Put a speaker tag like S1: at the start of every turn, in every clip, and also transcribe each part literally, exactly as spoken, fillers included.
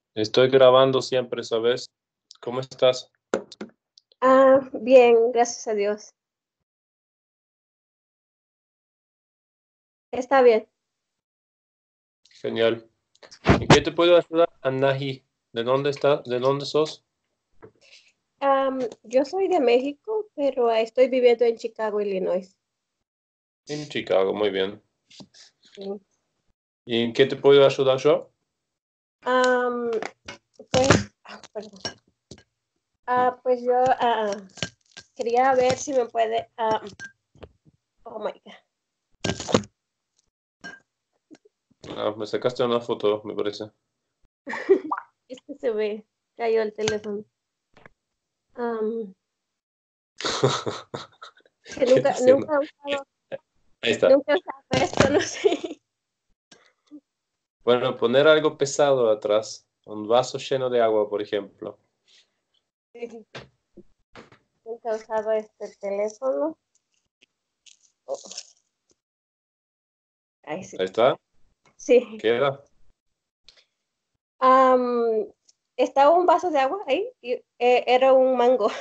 S1: Estoy grabando siempre, ¿sabes? ¿Cómo estás?
S2: Ah, bien, gracias a Dios. Está bien.
S1: Genial. ¿En qué te puedo ayudar, Anahi? ¿De dónde estás? ¿De dónde sos?
S2: Am, yo soy de México, pero estoy viviendo en Chicago, Illinois.
S1: En Chicago, muy bien.
S2: Sí.
S1: ¿Y en qué te puedo ayudar yo?
S2: Am, pues, ah, perdón. Ah, pues yo ah, quería ver si me puede. ah, oh my God.
S1: Ah, me sacaste una foto, me parece.
S2: Es que se me cayó el teléfono. Am, que
S1: ¿Qué te
S2: nunca,
S1: haciendo?
S2: nunca he usado,
S1: Ahí está.
S2: nunca he usado esto, no sé.
S1: Bueno, poner algo pesado atrás. Un vaso lleno de agua, por ejemplo.
S2: Nunca he usado este teléfono. Oh, ahí sí.
S1: Ahí está.
S2: Sí.
S1: Queda.
S2: Am, estaba un vaso de agua ahí y eh, era un mango.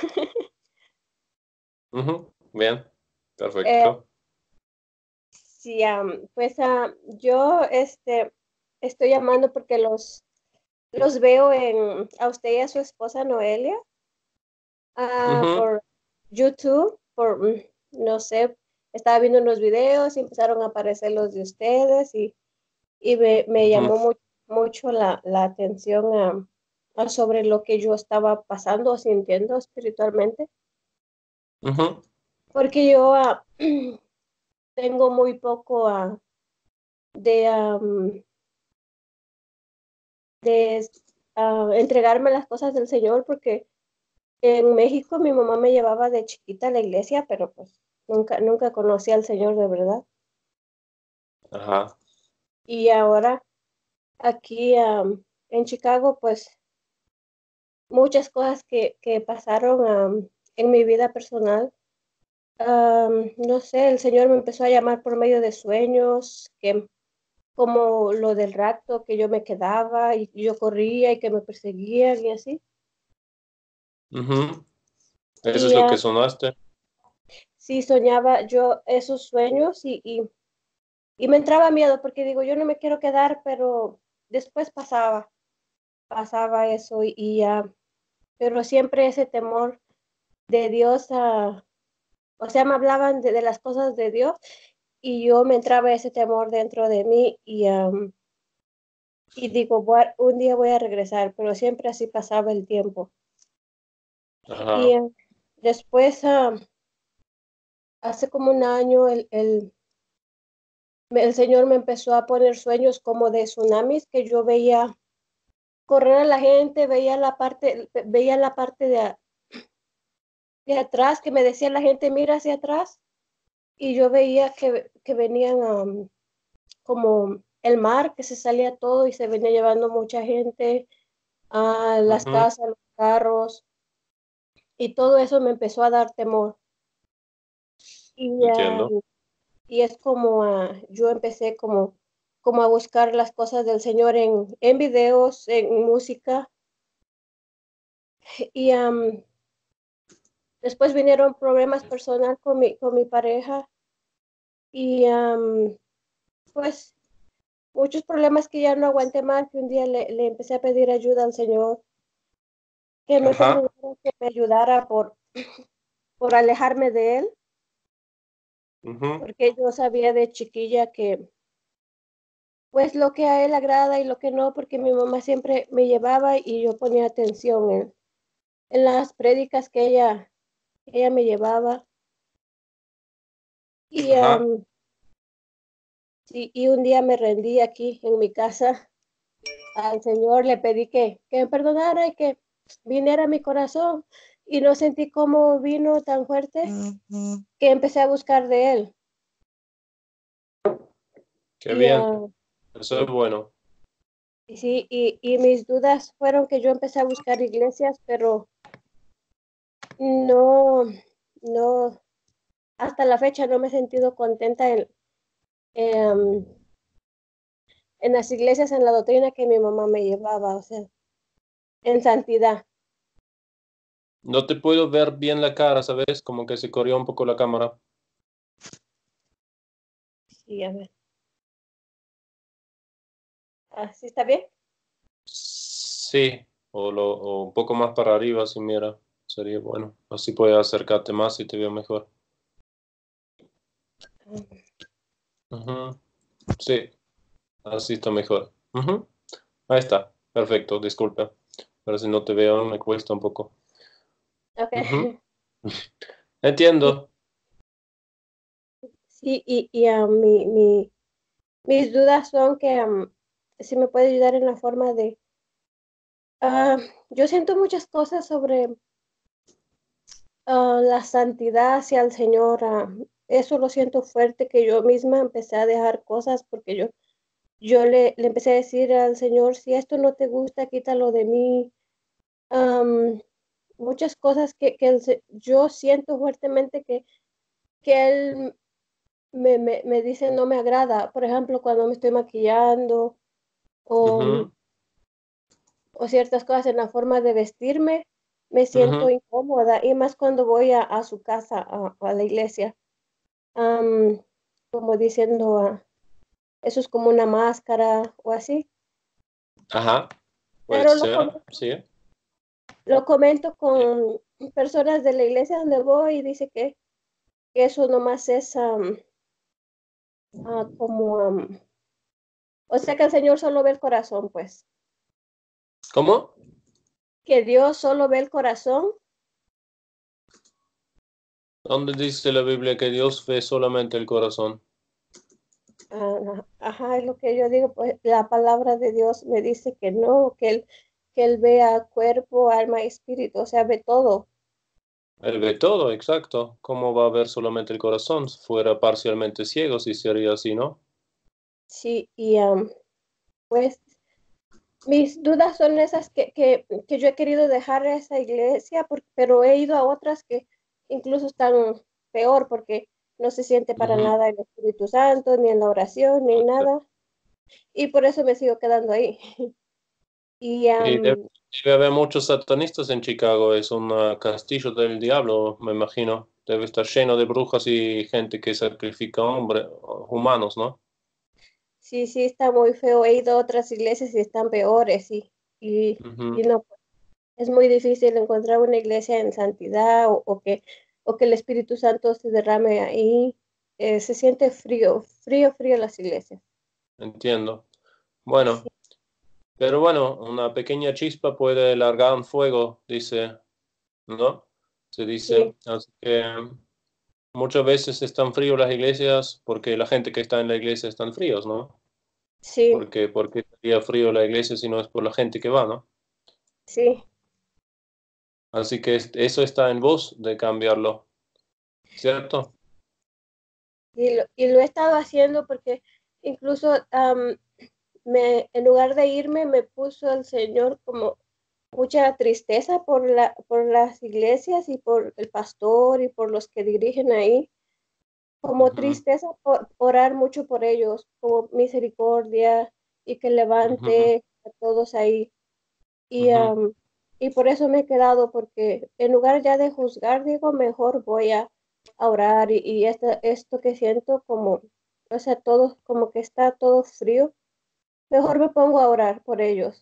S1: Ujú, bien.
S2: Eh,
S1: Perfecto.
S2: sí, am, pues ah, yo este, estoy llamando porque los, los veo en, a usted y a su esposa Noelia ah,
S1: Ujú,
S2: por YouTube, por, mm, no sé, estaba viendo unos videos y empezaron a aparecer los de ustedes y, y me, me
S1: ujú,
S2: llamó mu- mucho la, la atención ah, ah, sobre lo que yo estaba pasando o sintiendo espiritualmente.
S1: ujú.
S2: Porque yo ah, tengo muy poco ah, de, am, de ah, entregarme las cosas del Señor, porque en México mi mamá me llevaba de chiquita a la iglesia, pero pues nunca, nunca conocí al Señor de verdad.
S1: Ajá.
S2: Y ahora aquí am, en Chicago, pues muchas cosas que, que pasaron am, en mi vida personal. Am, no sé, el Señor me empezó a llamar por medio de sueños, que como lo del rapto, que yo me quedaba y yo corría y que me perseguían y así.
S1: Ujú. Eso es
S2: Y
S1: lo
S2: ah,
S1: que sonaste.
S2: sí soñaba yo esos sueños y, y, y me entraba miedo porque digo, yo no me quiero quedar, pero después pasaba, pasaba eso y, y ah, pero siempre ese temor de Dios, ah, o sea, me hablaban de, de las cosas de Dios y yo me entraba ese temor dentro de mí y, am, y digo, "Voy a- un día voy a regresar", pero siempre así pasaba el tiempo. Y
S1: Ajá.
S2: eh, después, ah, hace como un año, el, el, me- el Señor me empezó a poner sueños como de tsunamis, que yo veía correr a la gente, veía la parte, veía la parte de, a- de atrás, que me decía la gente, mira hacia atrás, y yo veía que, que venían am, como el mar, que se salía todo y se venía llevando mucha gente a las
S1: Ujú.
S2: casas, los carros, y todo eso me empezó a dar temor. Y, ah,
S1: Entiendo.
S2: y es como ah, yo empecé como, como a buscar las cosas del Señor en, en videos, en música, y am, después vinieron problemas personales con mi, con mi pareja, y am, pues muchos problemas que ya no aguanté más, que un día le, le empecé a pedir ayuda al Señor, que me
S1: Ajá.
S2: perdonara, que me ayudara por, por alejarme de él,
S1: Ujú.
S2: porque yo sabía de chiquilla que pues lo que a él agrada y lo que no, porque mi mamá siempre me llevaba y yo ponía atención en, en las prédicas que ella, que ella me llevaba. Y,
S1: Ajá.
S2: am, sí, y un día me rendí aquí en mi casa al Señor, le pedí que, que me perdonara y que viniera a mi corazón. Y no sentí cómo vino tan fuerte que empecé a buscar de él.
S1: Qué
S2: Y,
S1: bien.
S2: ah,
S1: Eso es
S2: sí,
S1: bueno.
S2: y sí, y, y mis dudas fueron que yo empecé a buscar iglesias, pero no, no, hasta la fecha no me he sentido contenta en, em, en las iglesias, en la doctrina que mi mamá me llevaba. O sea, en santidad.
S1: No te puedo ver bien la cara, ¿sabes? Como que se corrió un poco la cámara.
S2: Sí, a ver. ¿Así está bien?
S1: Sí, o, lo, o un poco más para arriba, si mira, sería bueno. Así puedes acercarte más y te veo mejor. Ujú. Sí, así está mejor. Ujú. Ahí está, perfecto, disculpa. Pero si no te veo, me cuesta un poco.
S2: Ok.
S1: Ujú.
S2: Sí,
S1: Entiendo.
S2: sí, y, y ah, mi, mi, mis dudas son que am, si me puede ayudar en la forma de... ah, yo siento muchas cosas sobre ah, la santidad hacia el Señor. ah, eso lo siento fuerte, que yo misma empecé a dejar cosas porque yo, yo le, le empecé a decir al Señor, si esto no te gusta, quítalo de mí. Am, muchas cosas que, que el se- yo siento fuertemente que, que Él me, me, me dice no me agrada. Por ejemplo, cuando me estoy maquillando o,
S1: Ujú,
S2: o ciertas cosas en la forma de vestirme, me siento
S1: ujú.
S2: incómoda y más cuando voy a, a su casa, a, a la iglesia, am, como diciendo, ah, eso es como una máscara o así.
S1: Ajá, puede
S2: Pero lo,
S1: ser,
S2: com-
S1: sí.
S2: lo comento con personas de la iglesia donde voy y dice que, que eso nomás es am, ah, como, am, o sea que el Señor solo ve el corazón, pues,
S1: ¿Cómo?
S2: que Dios solo ve el corazón.
S1: ¿Dónde dice la Biblia que Dios ve solamente el corazón?
S2: Ah, ajá, es lo que yo digo, pues la palabra de Dios me dice que no, que él, que él vea cuerpo, alma y espíritu, o sea, ve todo.
S1: Él ve todo, exacto. ¿Cómo va a ver solamente el corazón? Fuera parcialmente ciego si sería así, ¿no?
S2: Sí, y am, pues mis dudas son esas que, que, que yo he querido dejar esa iglesia, por- pero he ido a otras que incluso están peor porque no se siente para
S1: Ujú.
S2: nada el Espíritu Santo, ni en la oración, ni en nada, y por eso me sigo quedando ahí. Y
S1: Y debe,
S2: am,
S1: debe haber muchos satanistas en Chicago. Es un ah, castillo del diablo, me imagino. Debe estar lleno de brujas y gente que sacrifica hombres, humanos, ¿no?
S2: sí, sí, está muy feo. He ido a otras iglesias y están peores, y, y,
S1: Ujú.
S2: y no, es muy difícil encontrar una iglesia en santidad o, o que, o que el Espíritu Santo se derrame ahí. Eh, se siente frío, frío, frío las iglesias.
S1: Entiendo.
S2: Sí,
S1: Bueno, pero bueno, una pequeña chispa puede largar un fuego, dice, ¿no? Se dice.
S2: sí,
S1: Así que muchas veces están fríos las iglesias porque la gente que está en la iglesia están fríos, ¿no?
S2: sí,
S1: Porque, ¿por qué estaría frío la iglesia si no es por la gente que va, ¿no?
S2: sí.
S1: Así que es- eso está en vos de cambiarlo, ¿cierto?
S2: Y lo, y lo he estado haciendo porque incluso am, me, en lugar de irme, me puso el Señor como mucha tristeza por la, por las iglesias y por el pastor y por los que dirigen ahí, como
S1: Ujú,
S2: tristeza por orar mucho por ellos, como misericordia y que
S1: ujú,
S2: levante a todos ahí. Y,
S1: ujú.
S2: am, y por eso me he quedado, porque en lugar ya de juzgar, digo, mejor voy a, a orar y, y esta- esto que siento como, o sea, todo, como que está todo frío, mejor me pongo a orar por ellos.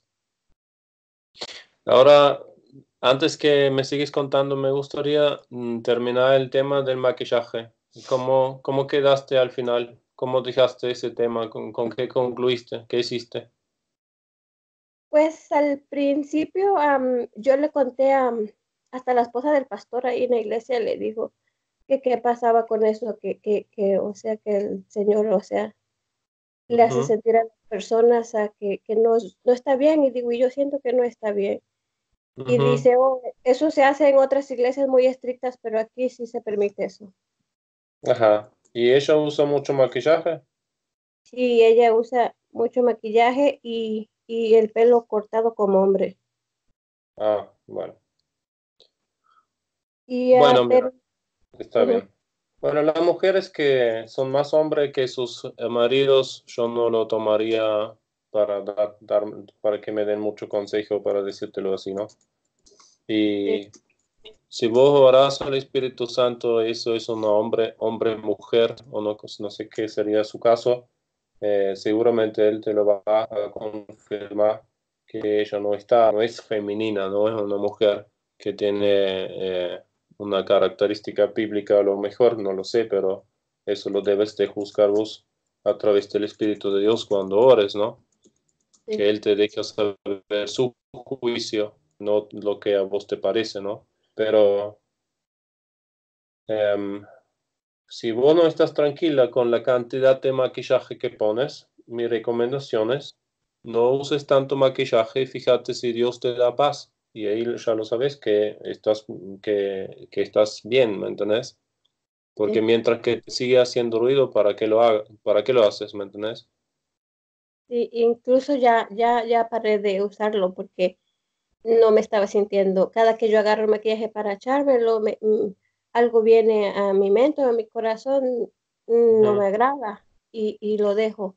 S1: Ahora, antes que me sigues contando, me gustaría mm, terminar el tema del maquillaje. ¿Cómo, cómo quedaste al final? ¿Cómo dejaste ese tema? ¿Con, con qué concluiste? ¿Qué hiciste?
S2: Pues al principio am, yo le conté a, hasta la esposa del pastor ahí en la iglesia, le dijo que qué pasaba con eso, que, que, que, o sea, que el Señor, o sea, le hace
S1: Ujú,
S2: sentir a las personas a que, que no, no está bien, y digo, y yo siento que no está bien. Y
S1: ujú.
S2: dice, oh, eso se hace en otras iglesias muy estrictas, pero aquí sí se permite eso.
S1: Ajá. ¿Y ella usa mucho maquillaje?
S2: Sí, ella usa mucho maquillaje y, y el pelo cortado como hombre.
S1: Ah, bueno.
S2: Y, ah,
S1: Bueno, mira,
S2: pero,
S1: está
S2: ujú,
S1: bien. Bueno, las mujeres que son más hombres que sus eh, maridos, yo no lo tomaría. para, dar, dar, para que me den mucho consejo, para decírtelo así, ¿no? Y
S2: Sí,
S1: si vos orás al Espíritu Santo, eso es un hombre, hombre, mujer, o no, no sé qué sería su caso, eh, seguramente él te lo va a confirmar que ella no está, no es femenina, no es una mujer que tiene eh, una característica bíblica, a lo mejor, no lo sé, pero eso lo debes de juzgar vos a través del Espíritu de Dios cuando ores, ¿no?
S2: sí,
S1: Que Él te deje saber su juicio, no lo que a vos te parece, ¿no? Pero em, si vos no estás tranquila con la cantidad de maquillaje que pones, mi recomendación es no uses tanto maquillaje y fíjate si Dios te da paz. Y ahí ya lo sabes que estás, que, que estás bien, ¿me entendés? Porque
S2: sí.
S1: mientras que te sigue haciendo ruido, ¿para qué lo haga, para qué lo haces, ¿me entendés?
S2: Sí, incluso ya, ya, ya paré de usarlo porque no me estaba sintiendo. Cada que yo agarro el maquillaje para echármelo, me- mm, algo viene a mi mente o a mi corazón, mm, no
S1: Ujú.
S2: me agrada y, y lo dejo.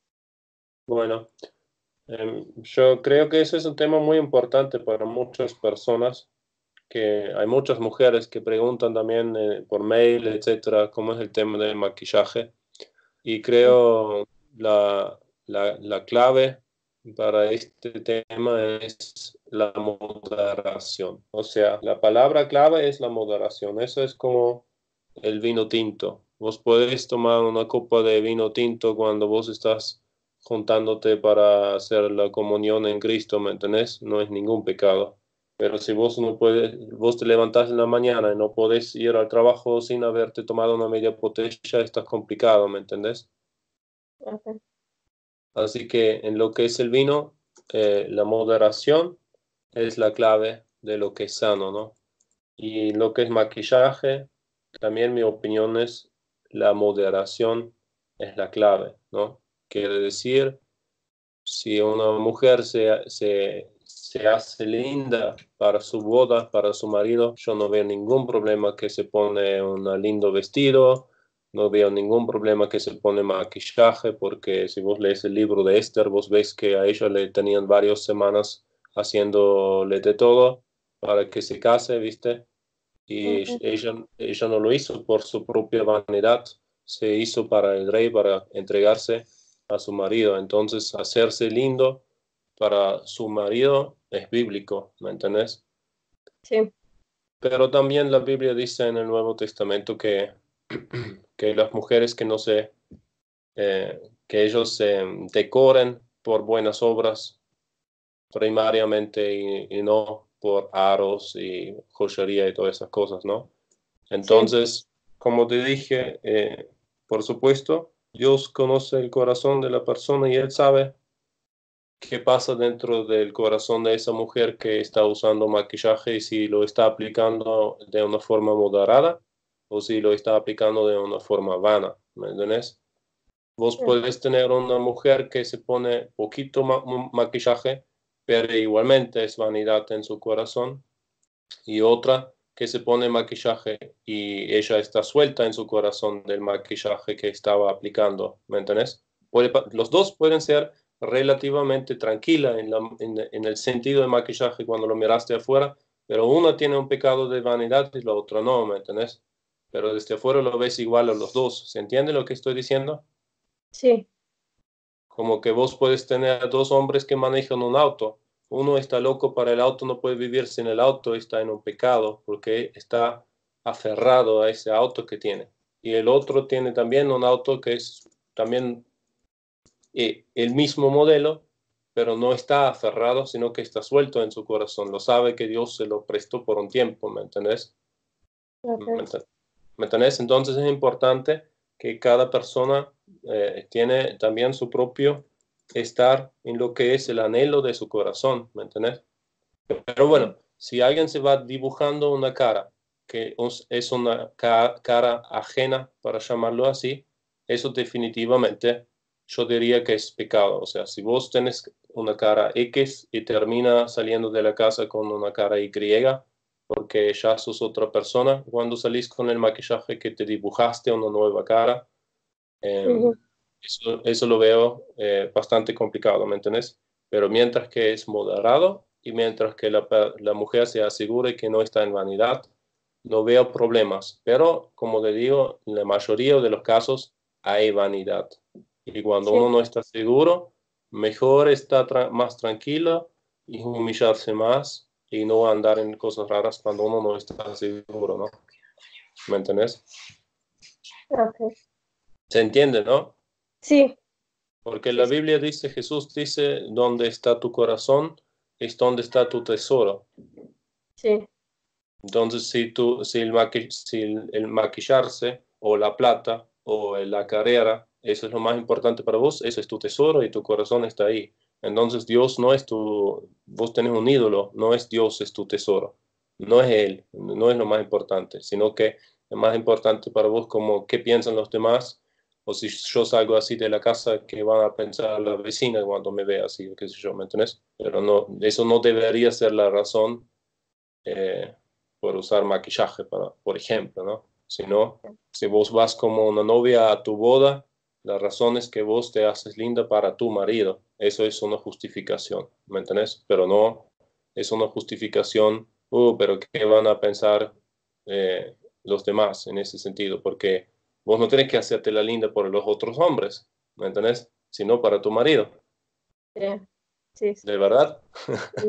S1: Bueno, em, yo creo que ese es un tema muy importante para muchas personas, que hay muchas mujeres que preguntan también eh, por mail, etcétera, cómo es el tema del maquillaje. Y
S2: Sí,
S1: creo la, la, la clave para este tema es la moderación. O sea, la palabra clave es la moderación. Eso es como el vino tinto. Vos podés tomar una copa de vino tinto cuando vos estás juntándote para hacer la comunión en Cristo, ¿me entendés? No es ningún pecado. Pero si vos no puedes, vos te levantás en la mañana y no podés ir al trabajo sin haberte tomado una media botella, está complicado, ¿me entendés?
S2: ok,
S1: Así que en lo que es el vino, eh, la moderación es la clave de lo que es sano, ¿no? Y lo que es maquillaje, también mi opinión es la moderación es la clave, ¿no? Quiere decir, si una mujer se, se, se hace linda para su boda, para su marido, yo no veo ningún problema que se pone un lindo vestido, no veo ningún problema que se pone maquillaje, porque si vos lees el libro de Esther, vos ves que a ella le tenían varias semanas haciéndole de todo para que se case, ¿viste? Y
S2: ok,
S1: ella, ella no lo hizo por su propia vanidad, se hizo para el rey, para entregarse a su marido. Entonces, hacerse lindo para su marido es bíblico, ¿me entendés?
S2: sí,
S1: Pero también la Biblia dice en el Nuevo Testamento que, que las mujeres que no se, eh, que ellos se decoren por buenas obras primariamente y, y no por aros y joyería y todas esas cosas, ¿no?
S2: sí,
S1: Entonces, como te dije, eh, por supuesto, Dios conoce el corazón de la persona y Él sabe qué pasa dentro del corazón de esa mujer que está usando maquillaje y si lo está aplicando de una forma moderada o si lo está aplicando de una forma vana, ¿me entiendes? Vos
S2: ok,
S1: podés tener una mujer que se pone poquito ma maquillaje, pero igualmente es vanidad en su corazón y otra que se pone maquillaje y ella está suelta en su corazón del maquillaje que estaba aplicando, ¿me entendés? Puede, los dos pueden ser relativamente tranquilas en, la, en, en, el sentido de maquillaje cuando lo miraste afuera, pero una tiene un pecado de vanidad y la otra no, ¿me entendés? Pero desde afuera lo ves igual a los dos, ¿se entiende lo que estoy diciendo?
S2: sí,
S1: Como que vos puedes tener dos hombres que manejan un auto. Uno está loco para el auto, no puede vivir sin el auto, está en un pecado porque está aferrado a ese auto que tiene. Y el otro tiene también un auto que es también eh, el mismo modelo, pero no está aferrado, sino que está suelto en su corazón. Lo sabe que Dios se lo prestó por un tiempo, ¿me entendés? ¿Me
S2: ok,
S1: ent- ¿Me entendés? Entonces es importante que cada persona eh, tiene también su propio estar en lo que es el anhelo de su corazón, ¿me entendés? Pero
S2: sí,
S1: bueno, si alguien se va dibujando una cara que es una ca cara ajena, para llamarlo así, eso definitivamente yo diría que es pecado. O sea, si vos tenés una cara X y termina saliendo de la casa con una cara Y, porque ya sos otra persona cuando salís con el maquillaje que te dibujaste una nueva cara, eh,
S2: ujú,
S1: Eso, eso lo veo eh, bastante complicado, ¿me entiendes? Pero mientras que es moderado y mientras que la, la mujer se asegure que no está en vanidad, no veo problemas. Pero, como te digo, en la mayoría de los casos hay vanidad. Y cuando
S2: Sí,
S1: uno no está seguro, mejor estar tra más tranquilo y humillarse más y no andar en cosas raras cuando uno no está seguro, ¿no? ¿Me entiendes?
S2: ok.
S1: ¿Se entiende, no?
S2: Sí,
S1: Porque
S2: sí,
S1: la
S2: sí,
S1: Biblia dice, Jesús dice, donde está tu corazón es donde está tu tesoro.
S2: sí,
S1: Entonces, si, tú, si, el, maqui, si el, el maquillarse o la plata o la carrera, eso es lo más importante para vos, eso es tu tesoro y tu corazón está ahí. Entonces, Dios no es tu, vos tenés un ídolo, no es Dios, es tu tesoro. No es Él, no es lo más importante, sino que lo más importante para vos como qué piensan los demás, o si yo salgo así de la casa, qué van a pensar la vecina cuando me vea así, o qué sé yo, ¿me entendés? Pero no, eso no debería ser la razón eh, por usar maquillaje, para, por ejemplo, ¿no? Si no, si vos vas como una novia a tu boda, la razón es que vos te haces linda para tu marido. Eso es una justificación, ¿me entendés? Pero no es una justificación, uh, pero ¿qué van a pensar eh, los demás en ese sentido? Porque vos no tenés que hacerte la linda por los otros hombres, ¿me entendés? Sino para tu marido,
S2: sí, sí,
S1: ¿de verdad?
S2: sí.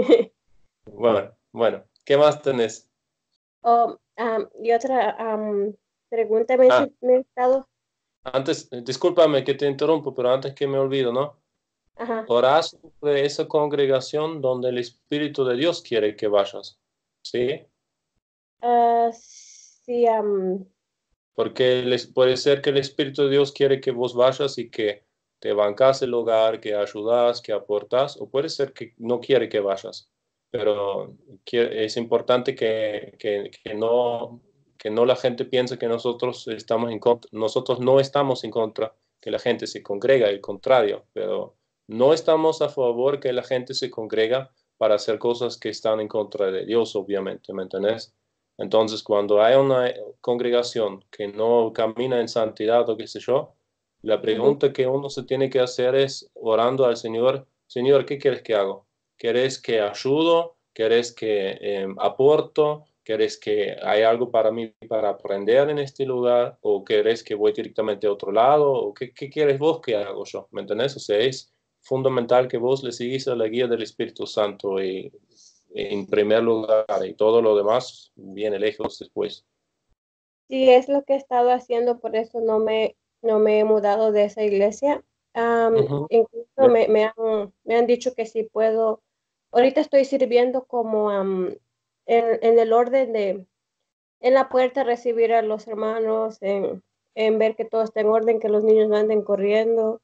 S1: Bueno, bueno, ¿qué más tenés?
S2: Oh, am, y otra am, pregunta me, he
S1: Ah,
S2: sen- me he estado,
S1: antes, eh, discúlpame que te interrumpo, pero antes que me olvido, ¿no?
S2: ajá,
S1: Orás sobre esa congregación donde el Espíritu de Dios quiere que vayas, ¿sí?
S2: ah, sí, am,
S1: Porque les, puede ser que el Espíritu de Dios quiere que vos vayas y que te bancas el hogar, que ayudas, que aportas, o puede ser que no quiere que vayas, pero quiere- es importante que, que, que no, que no la gente piense que nosotros estamos en contra, nosotros no estamos en contra que la gente se congrega, al contrario, pero no estamos a favor que la gente se congrega para hacer cosas que están en contra de Dios, obviamente, ¿me entendés? Entonces, cuando hay una congregación que no camina en santidad o qué sé yo, la
S2: ujú,
S1: pregunta que uno se tiene que hacer es orando al Señor, Señor, ¿qué quieres que hago? ¿Quieres que ayudo? ¿Quieres que eh, aporto? ¿Quieres que hay algo para mí para aprender en este lugar? ¿O quieres que voy directamente a otro lado? ¿O qué, qué quieres vos que hago yo? ¿Me entendés? O sea, es fundamental que vos le seguís a la guía del Espíritu Santo y en primer lugar y todo lo demás viene lejos después.
S2: sí, es lo que he estado haciendo, por eso no me, no me he mudado de esa iglesia. Am,
S1: Ujú.
S2: incluso me, me han, me han dicho que si puedo, ahorita estoy sirviendo como am, en, en el orden de, en la puerta recibir a los hermanos, en, en ver que todo está en orden, que los niños no anden corriendo,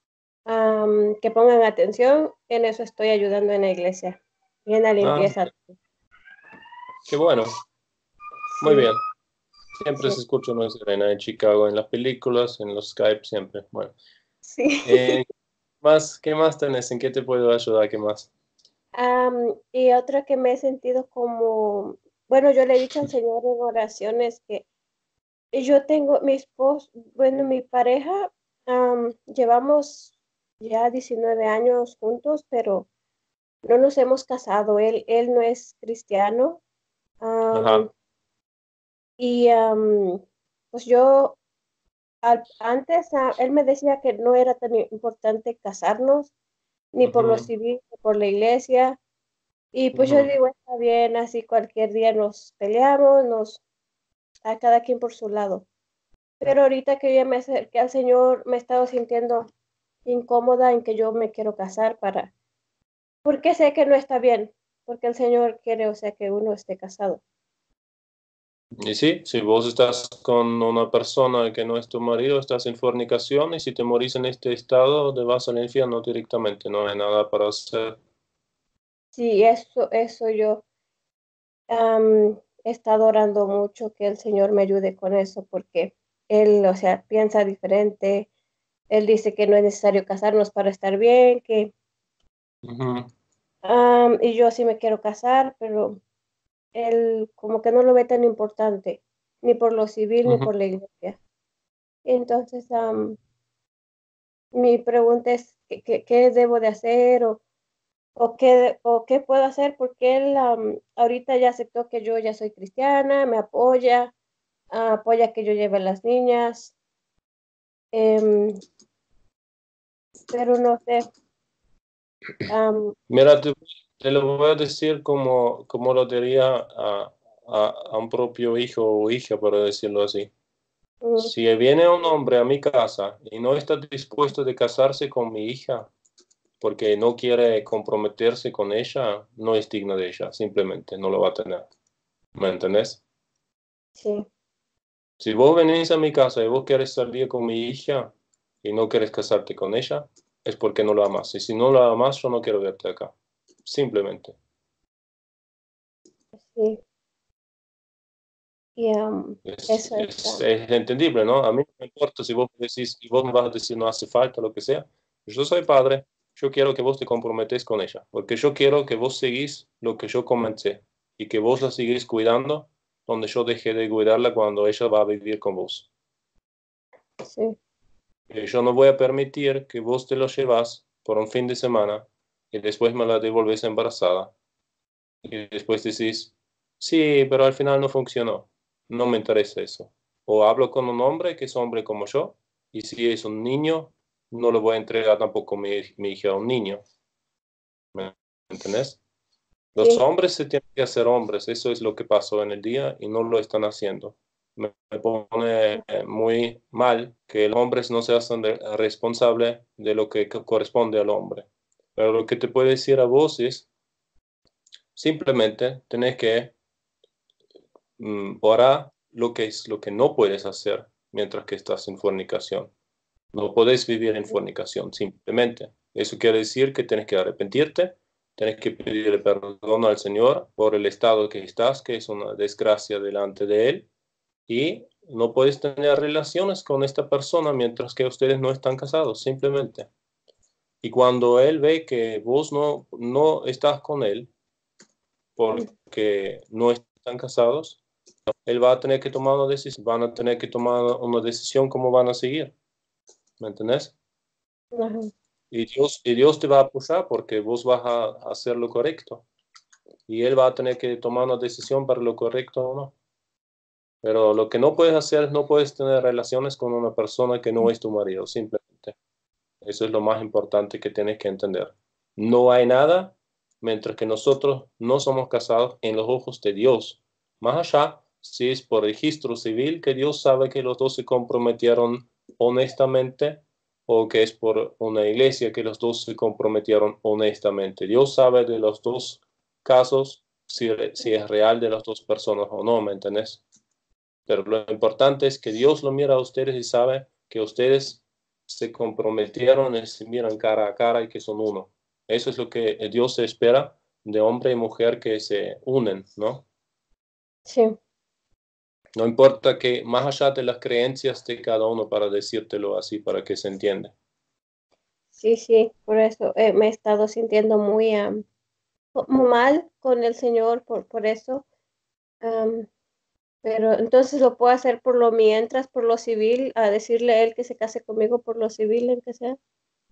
S2: am, que pongan atención, en eso estoy ayudando en la iglesia y en la
S1: Ah,
S2: limpieza.
S1: qué bueno, muy
S2: Sí,
S1: bien. Siempre
S2: sí,
S1: se escucha una sirena en Chicago, en las películas, en los Skype, siempre. Bueno,
S2: sí.
S1: eh, más, ¿qué más tenés? ¿En qué te puedo ayudar? ¿Qué más?
S2: Am, y otra que me he sentido como, bueno, yo le he dicho al Señor en oraciones que yo tengo mi esposo, bueno, mi pareja, am, llevamos ya diecinueve años juntos, pero no nos hemos casado. Él, él no es cristiano. am,
S1: Ajá,
S2: y am, pues yo al- antes, ah, él me decía que no era tan importante casarnos, ni por lo
S1: ujú,
S2: civil, ni por la iglesia. Y pues yo
S1: ujú.
S2: digo, está bien, así cualquier día nos peleamos, nos, a cada quien por su lado. Pero ahorita que yo ya me acerqué al Señor, me he estado sintiendo incómoda en que yo me quiero casar para, porque sé que no está bien, porque el Señor quiere, o sea, que uno esté casado.
S1: Y sí, si vos estás con una persona que no es tu marido, estás en fornicación y si te morís en este estado, te vas al infierno directamente, no hay nada para hacer.
S2: Sí, eso, eso yo am, he estado orando mucho que el Señor me ayude con eso, porque Él, o sea, piensa diferente. Él dice que no es necesario casarnos para estar bien, que
S1: Ujú,
S2: Am, y yo sí me quiero casar, pero él como que no lo ve tan importante, ni por lo civil ni
S1: ujú.
S2: por la iglesia. Entonces, am, mi pregunta es, ¿qué, qué, qué debo de hacer o, o, qué, o qué puedo hacer? Porque él um, ahorita ya aceptó que yo ya soy cristiana, me apoya, ah, apoya que yo lleve a las niñas, em, pero no sé. um,
S1: Mira, te, te lo voy a decir como, como lo diría a, a, a un propio hijo o hija, por decirlo así.
S2: mm,
S1: Si viene un hombre a mi casa y no está dispuesto de casarse con mi hija porque no quiere comprometerse con ella, no es digno de ella, simplemente no lo va a tener. ¿Me entendés?
S2: sí,
S1: Si vos venís a mi casa y vos quieres salir con mi hija y no quieres casarte con ella, es porque no lo amas. Y si no lo amas, yo no quiero verte acá. Simplemente.
S2: sí. Y um,
S1: Es,
S2: eso
S1: es,
S2: está.
S1: es entendible, ¿no? A mí no me importa si vos decís, si vos me vas a decir no hace falta, lo que sea. Yo soy padre, yo quiero que vos te comprometés con ella, porque yo quiero que vos seguís lo que yo comencé y que vos la seguís cuidando donde yo dejé de cuidarla cuando ella va a vivir con vos.
S2: Sí,
S1: Eh, Yo no voy a permitir que vos te lo llevas por un fin de semana y después me la devolves embarazada y después decís, sí, pero al final no funcionó. No me interesa eso. O hablo con un hombre que es hombre como yo, y si es un niño, no le voy a entregar tampoco mi, mi hija a un niño. ¿Me entendés? Los
S2: sí,
S1: hombres se tienen que hacer hombres, eso es lo que pasó en el día y no lo están haciendo. Me, me pone eh, muy mal que los hombres no se hacen de- responsable de lo que co- corresponde al hombre. Pero lo que te puedo decir a vos es, simplemente tenés que mm, orar lo que es lo que no puedes hacer mientras que estás en fornicación. No puedes vivir en fornicación, simplemente. Eso quiere decir que tienes que arrepentirte, tienes que pedirle perdón al Señor por el estado que estás, que es una desgracia delante de Él, y no puedes tener relaciones con esta persona mientras que ustedes no están casados, simplemente. Y cuando Él ve que vos no, no estás con Él porque no están casados, Él va a tener que tomar una decisión, van a tener que tomar una decisión cómo van a seguir, ¿me entendés?
S2: ajá,
S1: Y Dios, y Dios te va a apoyar porque vos vas a hacer lo correcto. Y Él va a tener que tomar una decisión para lo correcto o no. Pero lo que no puedes hacer es no puedes tener relaciones con una persona que no es tu marido, simplemente. Eso es lo más importante que tienes que entender. No hay nada mientras que nosotros no somos casados en los ojos de Dios. Más allá, si es por registro civil, que Dios sabe que los dos se comprometieron honestamente, o que es por una iglesia que los dos se comprometieron honestamente. Dios sabe de los dos casos, si, si es real de las dos personas o no, ¿me entendés? Pero lo importante es que Dios lo mira a ustedes y sabe que ustedes se comprometieron y se miran cara a cara y que son uno. Eso es lo que Dios espera de hombre y mujer que se unen, ¿no?
S2: sí,
S1: No importa que más allá de las creencias de cada uno, para decírtelo así, para que se entienda.
S2: sí, sí, por eso eh, me he estado sintiendo muy am, como mal con el Señor por, por eso. am, pero entonces lo puedo hacer por lo mientras, por lo civil, a decirle a él que se case conmigo por lo civil, en que sea.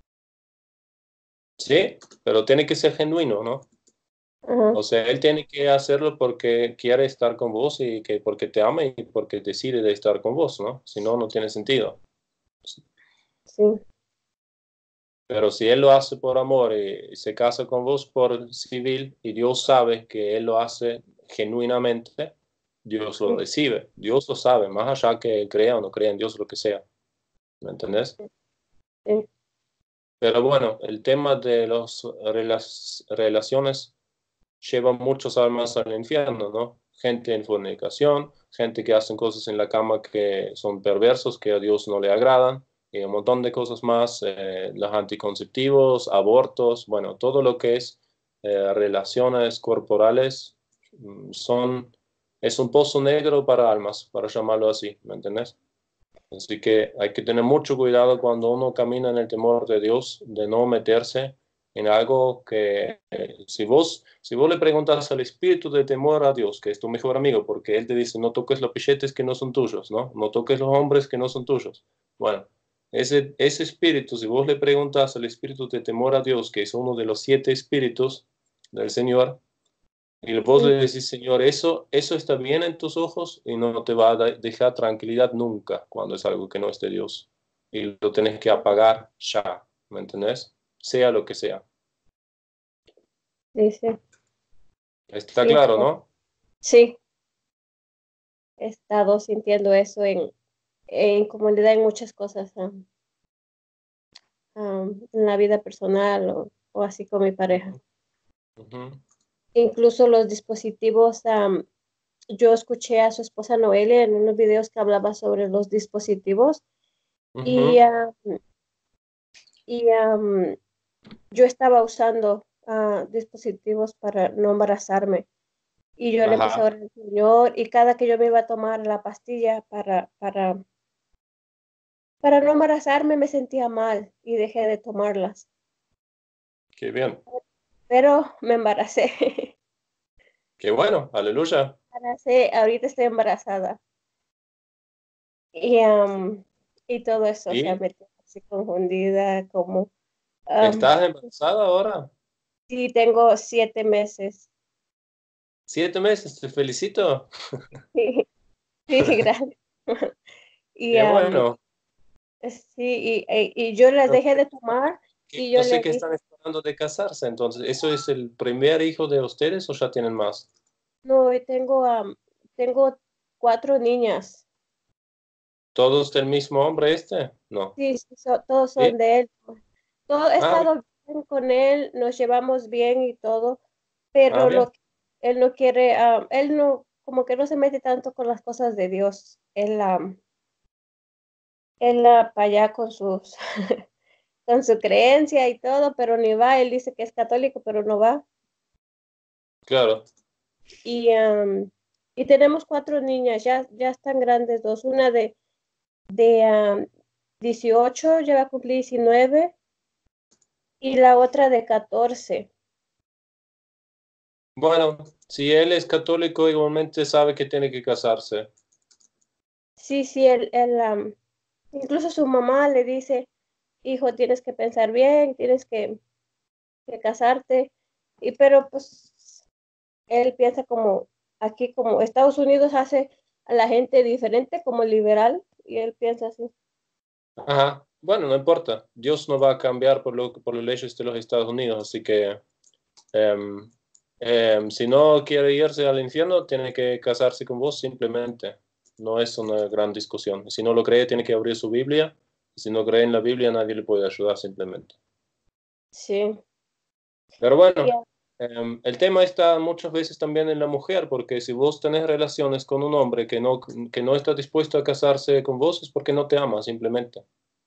S1: Sí, pero tiene que ser genuino, ¿no?
S2: Ajá,
S1: O sea, él tiene que hacerlo porque quiere estar con vos y que porque te ama y porque decide de estar con vos, ¿no? Si no, no tiene sentido.
S2: sí,
S1: Pero si él lo hace por amor y se casa con vos por civil y Dios sabe que él lo hace genuinamente, Dios lo
S2: sí,
S1: recibe. Dios lo sabe, más allá que él crea o no crea en Dios, lo que sea. ¿Me entendés?
S2: sí,
S1: Pero bueno, el tema de las relaciones lleva muchas almas al infierno, ¿no? Gente en fornicación, gente que hacen cosas en la cama que son perversos, que a Dios no le agradan, y un montón de cosas más, eh, los anticonceptivos, abortos, bueno, todo lo que es eh, relaciones corporales, mm, son, es un pozo negro para almas, para llamarlo así, ¿me entendés? Así que hay que tener mucho cuidado cuando uno camina en el temor de Dios, de no meterse en algo que, eh, si vos, si vos le preguntas al espíritu de temor a Dios, que es tu mejor amigo, porque él te dice, no toques los pichetes que no son tuyos, ¿no? No toques los hombres que no son tuyos. Bueno, ese, ese espíritu, si vos le preguntas al espíritu de temor a Dios, que es uno de los siete espíritus del Señor, y vos le
S2: Sí,
S1: decís, Señor, eso, eso está bien en tus ojos y no te va a da- dejar tranquilidad nunca cuando es algo que no es de Dios. Y lo tenés que apagar ya, ¿me entendés? Sea lo que sea.
S2: sí, sí,
S1: Está
S2: sí,
S1: claro,
S2: está-
S1: ¿no?
S2: sí, he estado sintiendo eso en, en comunidad en muchas cosas, ah, ah, en la vida personal o, o así con mi pareja.
S1: Ujú, ujú,
S2: Incluso los dispositivos, am, yo escuché a su esposa Noelia en unos videos que hablaba sobre los dispositivos y,
S1: ujú.
S2: am, y am, yo estaba usando ah, dispositivos para no embarazarme. Y yo le empecé a
S1: Ajá,
S2: orar al Señor y cada que yo me iba a tomar la pastilla para, para, para no embarazarme me sentía mal y dejé de tomarlas.
S1: qué bien.
S2: Pero me embaracé.
S1: Qué bueno, aleluya.
S2: Embaracé, ahorita estoy embarazada. Y, am, y todo eso, o sea,
S1: ¿Y
S2: me quedé así confundida, como, am,
S1: estás embarazada ahora?
S2: sí, tengo siete meses.
S1: Siete meses, te felicito.
S2: Sí, sí, gracias. Y
S1: Qué
S2: am,
S1: bueno.
S2: sí, y, y y yo las
S1: No
S2: dejé
S1: sé,
S2: de tomar
S1: qué-
S2: y
S1: no
S2: yo
S1: sé
S2: le
S1: qué
S2: dije,
S1: están esperando de casarse, entonces, ¿eso es el primer hijo de ustedes o ya tienen más?
S2: no, y tengo, am, tengo cuatro niñas.
S1: ¿Todos del mismo hombre este? No.
S2: Sí, sí, so- todos
S1: ¿Sí?
S2: son de él. Todo he
S1: Ah, bien.
S2: estado bien con él, nos llevamos bien y todo,
S1: Ah,
S2: pero
S1: bien.
S2: lo que él no quiere, am, él no, como que no se mete tanto con las cosas de Dios. Él, am, él para allá con sus, con su creencia y todo, pero ni va. Él dice que es católico, pero no va.
S1: Claro.
S2: Y, am, y tenemos cuatro niñas, ya, ya están grandes dos, una de, de am, dieciocho, ya va a cumplir diecinueve, y la otra de catorce.
S1: Bueno, si él es católico, igualmente sabe que tiene que casarse.
S2: Sí, sí, él, él, am, incluso su mamá le dice, hijo, tienes que pensar bien, tienes que, que casarte. Y pero pues él piensa como aquí, como Estados Unidos hace a la gente diferente, como liberal, y él piensa así.
S1: Ajá. Bueno, no importa. Dios no va a cambiar por lo, por las leyes de los Estados Unidos, así que em, em, si no quiere irse al infierno, tiene que casarse con vos simplemente. No es una gran discusión. Si no lo cree, tiene que abrir su Biblia. Si no cree en la Biblia, nadie le puede ayudar simplemente.
S2: Sí,
S1: Pero
S2: y,
S1: bueno,
S2: ah,
S1: em, el tema está muchas veces también en la mujer, porque si vos tenés relaciones con un hombre que no, que no está dispuesto a casarse con vos, es porque no te ama simplemente.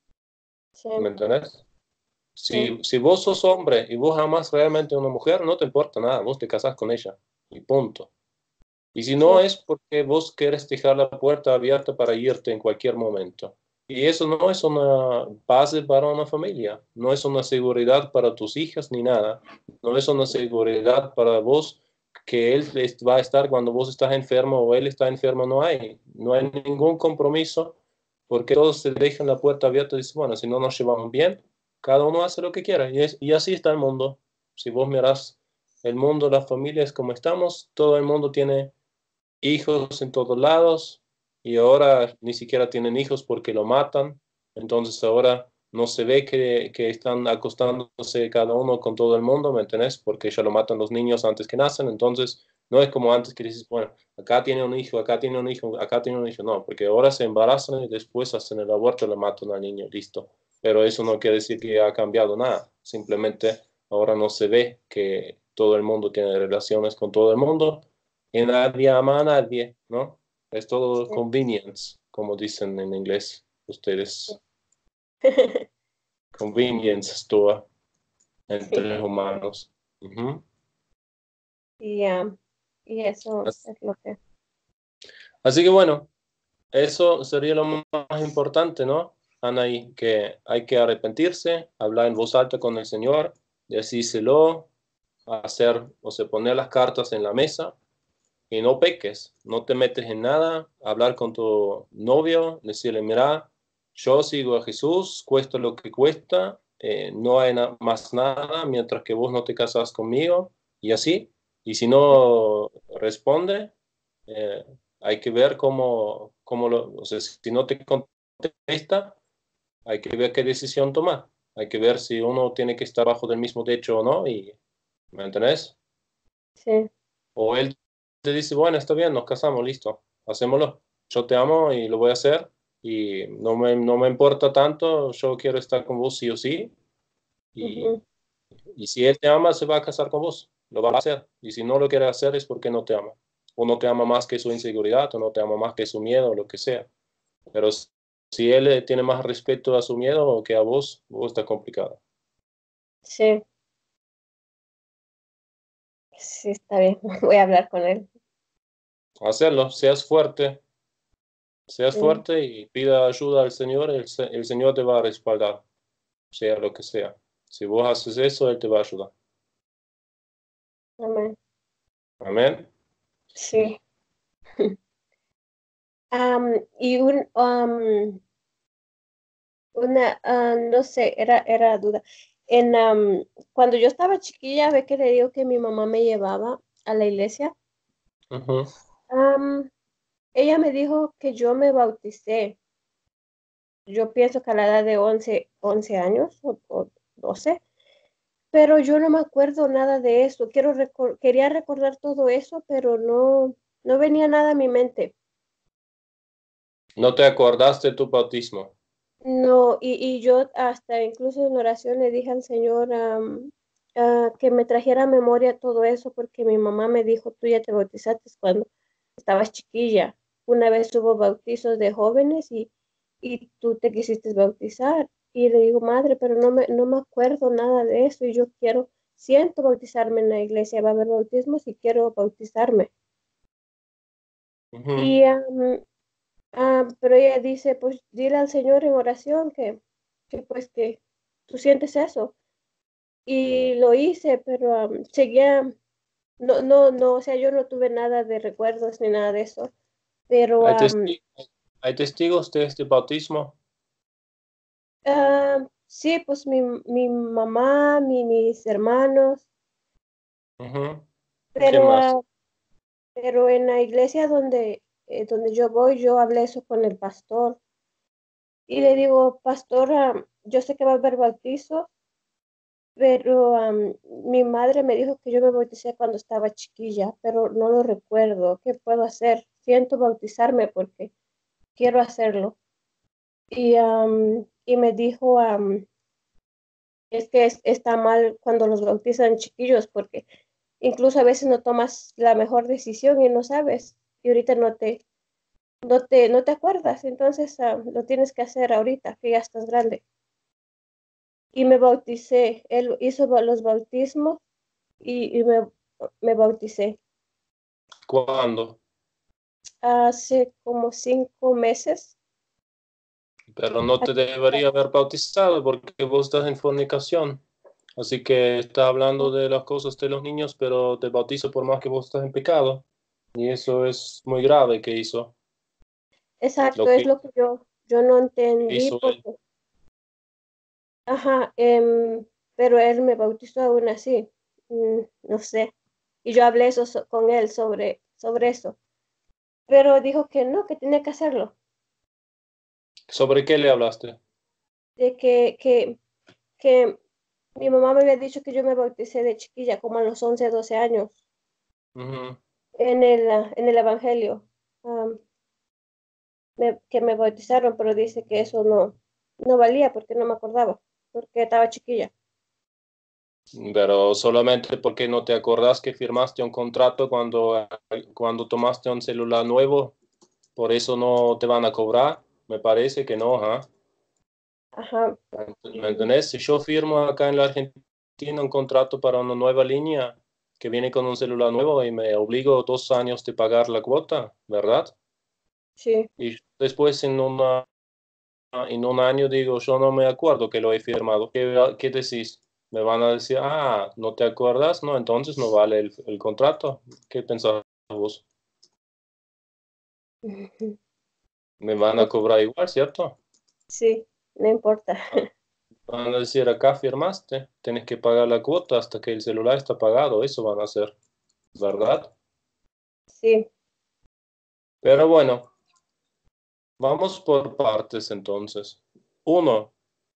S2: sí,
S1: ¿Me entendés?
S2: sí,
S1: Si, si vos sos hombre y vos amas realmente a una mujer, no te importa nada, vos te casás con ella y punto. Y si no
S2: sí,
S1: es porque vos quieres dejar la puerta abierta para irte en cualquier momento. Y eso no es una base para una familia, no es una seguridad para tus hijas ni nada, no es una seguridad para vos que él est- va a estar cuando vos estás enfermo o él está enfermo, no hay, no hay ningún compromiso porque todos se dejan la puerta abierta y dicen, bueno, si no nos llevamos bien, cada uno hace lo que quiera y, es, y así está el mundo. Si vos mirás el mundo, las familias como estamos, todo el mundo tiene hijos en todos lados y ahora ni siquiera tienen hijos porque lo matan. Entonces ahora no se ve que, que están acostándose cada uno con todo el mundo, ¿me entendés? Porque ya lo matan los niños antes que nacen. Entonces no es como antes que dices, bueno, acá tiene un hijo, acá tiene un hijo, acá tiene un hijo. No, porque ahora se embarazan y después hacen el aborto y le matan al niño, listo. Pero eso no quiere decir que ha cambiado nada. Simplemente ahora no se ve que todo el mundo tiene relaciones con todo el mundo y nadie ama a nadie, ¿no? Es todo
S2: sí.
S1: convenience, como dicen en inglés
S2: Sí.
S1: ustedes. Convenience store entre
S2: Sí.
S1: los humanos. Ujú.
S2: Y, ah, y eso
S1: As-
S2: es lo que,
S1: Así que bueno, eso sería lo más importante, ¿no? Anaí, que hay que arrepentirse, hablar en voz alta con el Señor, decírselo, hacer, o sea, poner las cartas en la mesa y no peques, no te metes en nada, hablar con tu novio, decirle, mira, yo sigo a Jesús, cuesta lo que cuesta, eh, no hay na más nada mientras que vos no te casas conmigo, y así. Y si no responde, eh, hay que ver cómo, cómo lo, o sea, si no te contesta, hay que ver qué decisión tomar. Hay que ver si uno tiene que estar bajo del mismo techo o no, y, ¿me entendés?
S2: Sí.
S1: O él te dice, bueno, está bien, nos casamos, listo, hacémoslo. Yo te amo y lo voy a hacer, y no me, no me importa tanto, yo quiero estar con vos sí o sí, y,
S2: Ujú.
S1: y si él te ama, se va a casar con vos, lo va a hacer. Y si no lo quiere hacer es porque no te ama. O no te ama más que su inseguridad, o no te ama más que su miedo, o lo que sea. Pero si él eh, tiene más respeto a su miedo que a vos, vos está complicado.
S2: Sí, sí, está bien. Voy a hablar con él.
S1: Hacerlo, seas fuerte, seas
S2: Sí,
S1: fuerte y pida ayuda al Señor, el, Se- el Señor te va a respaldar, sea lo que sea. Si vos haces eso, Él te va a ayudar.
S2: amén.
S1: Amén.
S2: Sí. Am, y un, am, una, ah, no sé, era, era duda. En, am, cuando yo estaba chiquilla, ve que le digo que mi mamá me llevaba a la iglesia.
S1: Ujú.
S2: Am, ella me dijo que yo me bauticé. Yo pienso que a la edad de once once años o, o doce, pero yo no me acuerdo nada de eso. Quiero recor- quería recordar todo eso, pero no, no venía nada a mi mente.
S1: No te acordaste de tu bautismo.
S2: No, y, y yo hasta incluso en oración le dije al Señor am, ah, que me trajera a memoria todo eso, porque mi mamá me dijo, tú ya te bautizaste cuando estabas chiquilla. Una vez hubo bautizos de jóvenes y, y tú te quisiste bautizar. Y le digo, madre, pero no me, no me acuerdo nada de eso y yo quiero, siento bautizarme en la iglesia, va a haber bautismos y quiero bautizarme.
S1: Ujú.
S2: Y am, Ah, pero ella dice, pues dile al Señor en oración que, que pues que tú sientes eso. Y lo hice, pero am, seguía, no, no, no, o sea, yo no tuve nada de recuerdos ni nada de eso. Pero
S1: ¿Hay
S2: am,
S1: testi- hay testigos de este bautismo?
S2: ah, sí, pues mi, mi mamá, mi, mis hermanos,
S1: Ujú. ¿Qué
S2: pero,
S1: más?
S2: ah, pero en la iglesia donde, eh, donde yo voy, yo hablé eso con el pastor. Y le digo, pastor, ah, yo sé que va a haber bautizo. Pero am, mi madre me dijo que yo me bauticé cuando estaba chiquilla, pero no lo recuerdo. ¿Qué puedo hacer? Siento bautizarme porque quiero hacerlo. Y, am, y me dijo, am, es que es- está mal cuando los bautizan chiquillos porque incluso a veces no tomas la mejor decisión y no sabes. Y ahorita no te, no te, no te acuerdas. Entonces, am, lo tienes que hacer ahorita, que ya estás grande. Y me bauticé. Él hizo ba- los bautismos y, y me, me bauticé.
S1: ¿Cuándo?
S2: Hace como cinco meses.
S1: Pero no te debería haber bautizado porque vos estás en fornicación. Así que estás hablando de las cosas de los niños, pero te bautizo por más que vos estás en pecado. Y eso es muy grave que hizo.
S2: Exacto,
S1: Lo
S2: es
S1: que
S2: lo que yo, yo no entendí
S1: hizo él.
S2: porque, ajá, em, pero él me bautizó aún así, mm, no sé. Y yo hablé eso so- con él sobre, sobre eso, pero dijo que no, que tenía que hacerlo,
S1: ¿Sobre qué le hablaste?
S2: de que, que, que mi mamá me había dicho que yo me bauticé de chiquilla, como a los once doce años,
S1: Ujú.
S2: en el, ah, en el Evangelio. am, me- que me bautizaron, pero dice que eso no, no valía porque no me acordaba, porque estaba chiquilla.
S1: Pero solamente porque no te acordás que firmaste un contrato cuando, cuando tomaste un celular nuevo, por eso no te van a cobrar. Me parece que no, ¿ah?
S2: Ajá.
S1: ¿Me
S2: Y
S1: entendés? Si yo firmo acá en la Argentina un contrato para una nueva línea que viene con un celular nuevo y me obligo dos años de pagar la cuota, ¿verdad?
S2: sí,
S1: Y después en una, en un año digo, yo no me acuerdo que lo he firmado. ¿Qué, qué decís? Me van a decir, ah, ¿no te acuerdas? No, entonces no vale el, el contrato. ¿Qué pensás vos?
S2: ujú,
S1: Me van a
S2: pues,
S1: cobrar igual, ¿cierto?
S2: Sí, no importa.
S1: Van a decir, acá firmaste, tienes que pagar la cuota hasta que el celular está pagado, eso van a hacer, ¿verdad?
S2: Sí.
S1: Pero bueno, vamos por partes entonces. Uno,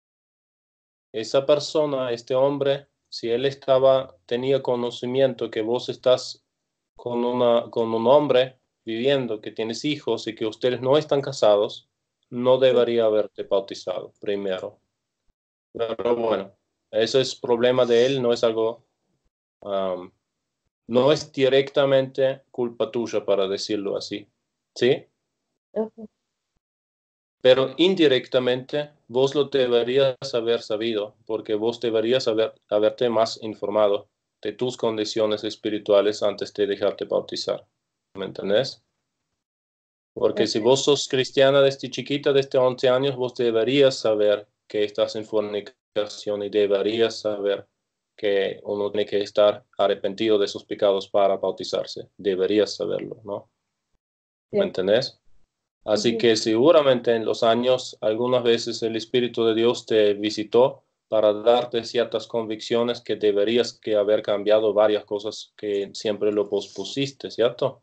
S1: esa persona, este hombre, si él estaba, tenía conocimiento que vos estás con una, con un hombre viviendo, que tienes hijos y que ustedes no están casados, no debería haberte bautizado primero. Pero bueno, eso es problema de él, no es algo, um, no es directamente culpa tuya, para decirlo así, ¿sí?
S2: Ujú.
S1: Pero indirectamente vos lo deberías haber sabido, porque vos deberías haber, haberte más informado de tus condiciones espirituales antes de dejarte bautizar. ¿Me entendés? Porque si
S2: Ok.
S1: vos sos cristiana desde chiquita, desde once años, vos deberías saber que estás en fornicación y deberías saber que uno tiene que estar arrepentido de sus pecados para bautizarse. Deberías saberlo, ¿no? ¿Me
S2: Sí.
S1: entendés? Así
S2: Ujú.
S1: que seguramente en los años, algunas veces el Espíritu de Dios te visitó para darte ciertas convicciones que deberías que haber cambiado varias cosas que siempre lo pospusiste, ¿cierto?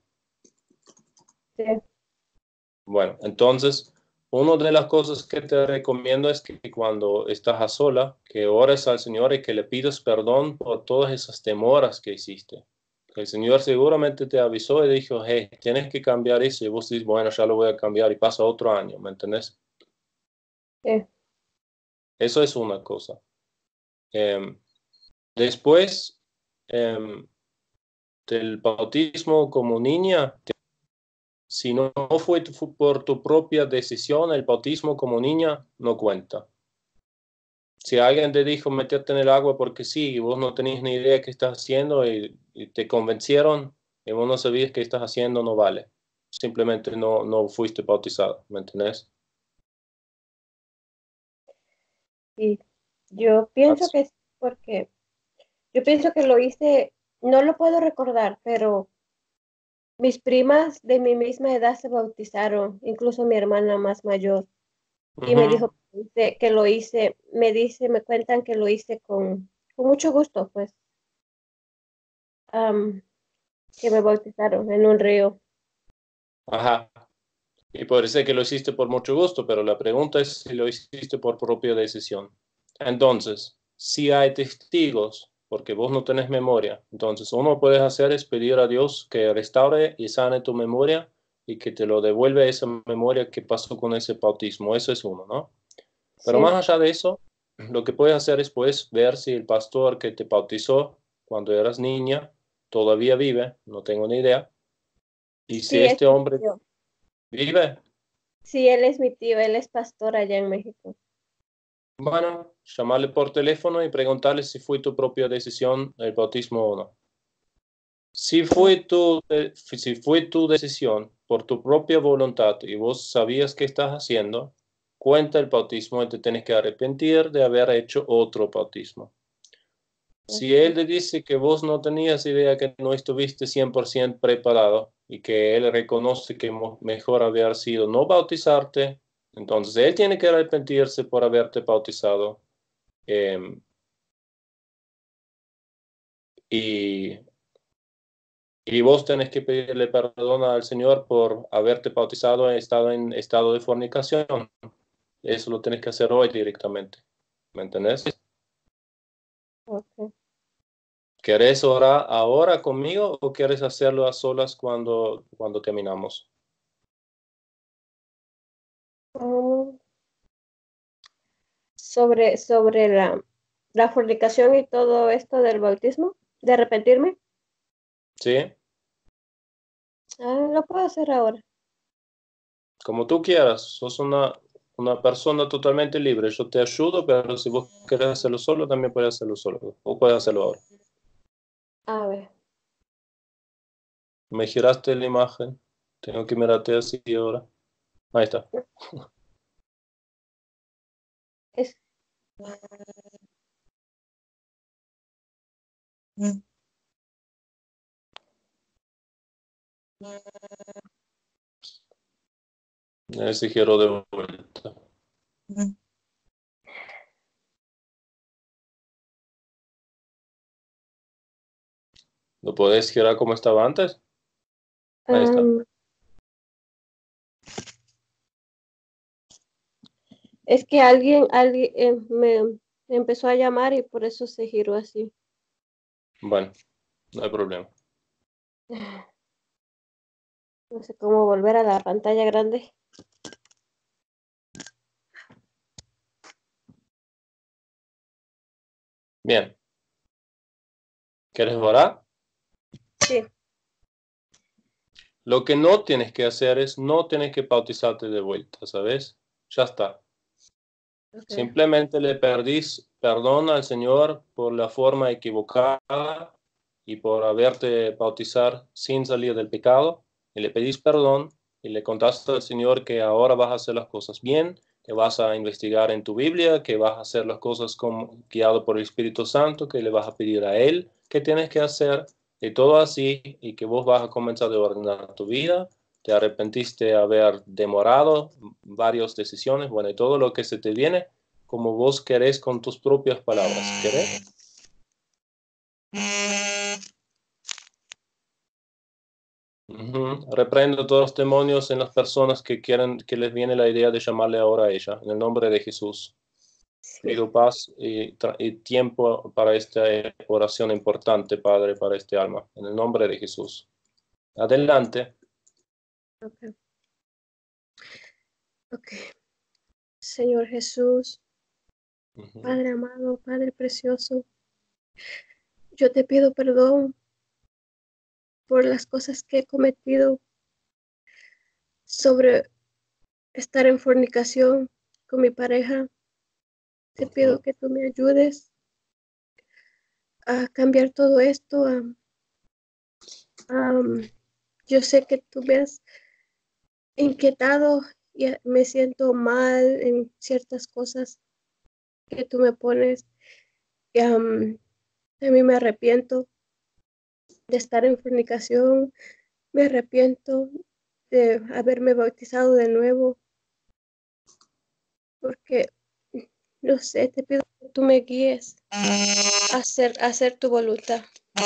S2: Sí.
S1: Bueno, entonces, una de las cosas que te recomiendo es que cuando estás a sola, que ores al Señor y que le pidas perdón por todas esas demoras que hiciste. El Señor seguramente te avisó y dijo, hey, tienes que cambiar eso. Y vos dices, bueno, ya lo voy a cambiar y pasa otro año, ¿me entendés?
S2: Sí.
S1: Eso es una cosa. Eh, después eh, del bautismo como niña, si no fue tu- por tu propia decisión, el bautismo como niña no cuenta. Si alguien te dijo meterte en el agua porque sí, y vos no tenías ni idea qué estás haciendo y, y te convencieron y vos no sabías qué estás haciendo, no vale. Simplemente no, no fuiste bautizado, ¿me entendés?
S2: Y yo pienso
S1: Así.
S2: que es porque yo pienso que lo hice, no lo puedo recordar, pero mis primas de mi misma edad se bautizaron, incluso mi hermana más mayor, y me
S1: Ujú.
S2: dijo que hice- que lo hice, me dice, me cuentan que lo hice con, con mucho gusto, pues, am, que me bautizaron en un río.
S1: Ajá. Y puede ser que lo hiciste por mucho gusto, pero la pregunta es si lo hiciste por propia decisión. Entonces, si hay testigos, porque vos no tenés memoria, entonces uno puede hacer es pedir a Dios que restaure y sane tu memoria y que te lo devuelva esa memoria que pasó con ese bautismo. Eso es uno, ¿no? Pero
S2: Sí,
S1: más allá de eso, lo que puedes hacer es pues, ver si el pastor que te bautizó cuando eras niña todavía vive, no tengo ni idea, y si
S2: sí, es
S1: este
S2: mi
S1: hombre
S2: tío.
S1: vive.
S2: Sí, él es mi tío, él es pastor allá en México.
S1: Bueno, llamarle por teléfono y preguntarle si fue tu propia decisión el bautismo o no. Si
S2: Oh,
S1: fue tu, eh, si fue tu decisión por tu propia voluntad y vos sabías qué estás haciendo, cuenta el bautismo y te tienes que arrepentir de haber hecho otro bautismo. Si él
S2: ok.
S1: te dice que vos no tenías idea, que no estuviste cien por ciento preparado y que él reconoce que mo- mejor haber sido no bautizarte, entonces él tiene que arrepentirse por haberte bautizado. em, y, y vos tenés que pedirle perdón al Señor por haberte bautizado en estado, en estado de fornicación. Eso lo tenés que hacer hoy directamente. ¿Me entendés?
S2: Ok.
S1: ¿Querés orar ahora conmigo o quieres hacerlo a solas cuando, cuando terminamos?
S2: Um, sobre, sobre la, la fornicación y todo esto del bautismo, de arrepentirme,
S1: ¿Sí?
S2: ah, lo puedo hacer ahora.
S1: Como tú quieras. Sos una, una persona totalmente libre. Yo te ayudo, pero si vos querés hacerlo solo, también puedes hacerlo solo. O puedes hacerlo ahora.
S2: A ver,
S1: Me giraste la imagen. Tengo que mirarte así ahora. Ahí está.
S2: es,
S1: Ese giro de vuelta. ¿Lo podés girar como estaba antes? Ahí está.
S2: Um, es que alguien, alguien eh, me, me empezó a llamar y por eso se giró así.
S1: Bueno, no hay problema.
S2: No sé cómo volver a la pantalla grande.
S1: Bien. ¿Quieres orar?
S2: Sí.
S1: Lo que no tienes que hacer es, no tienes que bautizarte de vuelta, ¿sabes? Ya está.
S2: Okay.
S1: Simplemente le perdís perdón al Señor por la forma equivocada y por haberte bautizar sin salir del pecado. Y le pedís perdón y le contaste al Señor que ahora vas a hacer las cosas bien, que vas a investigar en tu Biblia, que vas a hacer las cosas como, guiado por el Espíritu Santo, que le vas a pedir a Él qué tienes que hacer, y todo así, y que vos vas a comenzar a ordenar tu vida. Te arrepentiste de haber demorado varias decisiones, bueno, y todo lo que se te viene, como vos querés con tus propias palabras. ¿Querés? Uh-huh. Reprendo todos los demonios en las personas que quieren, que les viene la idea de llamarle ahora a ella, en el nombre de Jesús.
S2: Sí.
S1: Pido paz y, y tiempo para esta oración importante, Padre, para este alma, en el nombre de Jesús. Adelante.
S2: Okay. Okay. Señor Jesús, uh-huh. Padre amado, Padre precioso, yo te pido perdón por las cosas que he cometido sobre estar en fornicación con mi pareja. Te uh-huh. pido que tú me ayudes a cambiar todo esto. Um, um, yo sé que tú me has inquietado y me siento mal en ciertas cosas que tú me pones. Y, um, a mí me arrepiento de estar en fornicación, me arrepiento de haberme bautizado de nuevo, porque, no sé, te pido que tú me guíes a hacer, a hacer tu voluntad.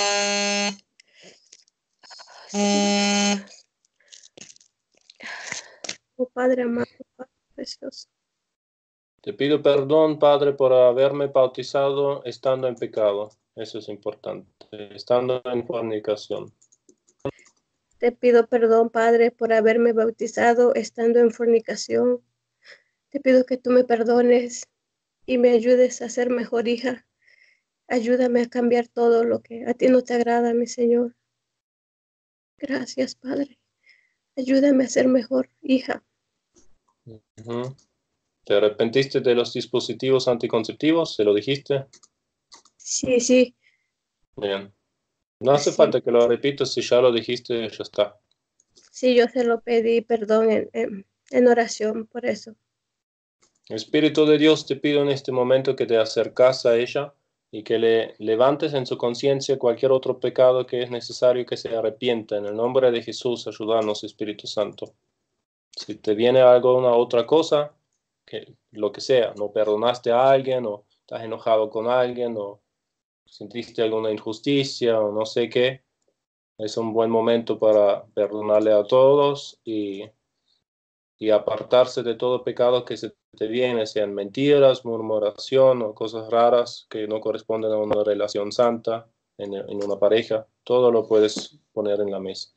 S2: Oh Padre amado, Padre precioso.
S1: Te pido perdón, Padre, por haberme bautizado estando en pecado. Eso es importante, estando en fornicación.
S2: Te pido perdón, Padre, por haberme bautizado estando en fornicación. Te pido que tú me perdones y me ayudes a ser mejor hija. Ayúdame a cambiar todo lo que a ti no te agrada, mi Señor. Gracias, Padre. Ayúdame a ser mejor hija.
S1: Uh-huh. ¿Te arrepentiste de los dispositivos anticonceptivos? ¿Se lo dijiste?
S2: Sí, sí.
S1: Bien. No hace
S2: sí.
S1: falta que lo repitas, si ya lo dijiste, ya está.
S2: Sí, yo se lo pedí perdón en, en, en oración por eso.
S1: Espíritu de Dios, te pido en este momento que te acercas a ella y que le levantes en su conciencia cualquier otro pecado que es necesario que se arrepienta. En el nombre de Jesús, ayúdanos, Espíritu Santo. Si te viene alguna otra cosa, que lo que sea, no perdonaste a alguien o estás enojado con alguien o sentiste alguna injusticia o no sé qué, es un buen momento para perdonarle a todos y, y apartarse de todo pecado que se te viene, sean mentiras, murmuración o cosas raras que no corresponden a una relación santa en, en una pareja. Todo lo puedes poner en la mesa.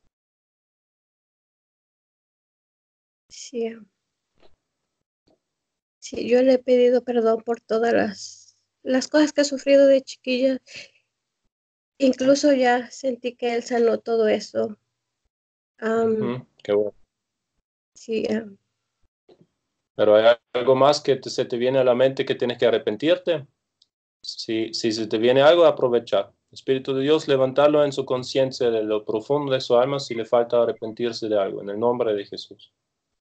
S2: Sí. Sí, yo le he pedido perdón por todas las, las cosas que he sufrido de chiquilla. Incluso ya sentí que él sanó todo eso. Um,
S1: Uh-huh. Qué bueno.
S2: Sí. Um,
S1: Pero hay algo más que te, se te viene a la mente que tienes que arrepentirte. Si, si se te viene algo, aprovechar. Espíritu de Dios, levantarlo en su conciencia de lo profundo de su alma si le falta arrepentirse de algo, en el nombre de Jesús.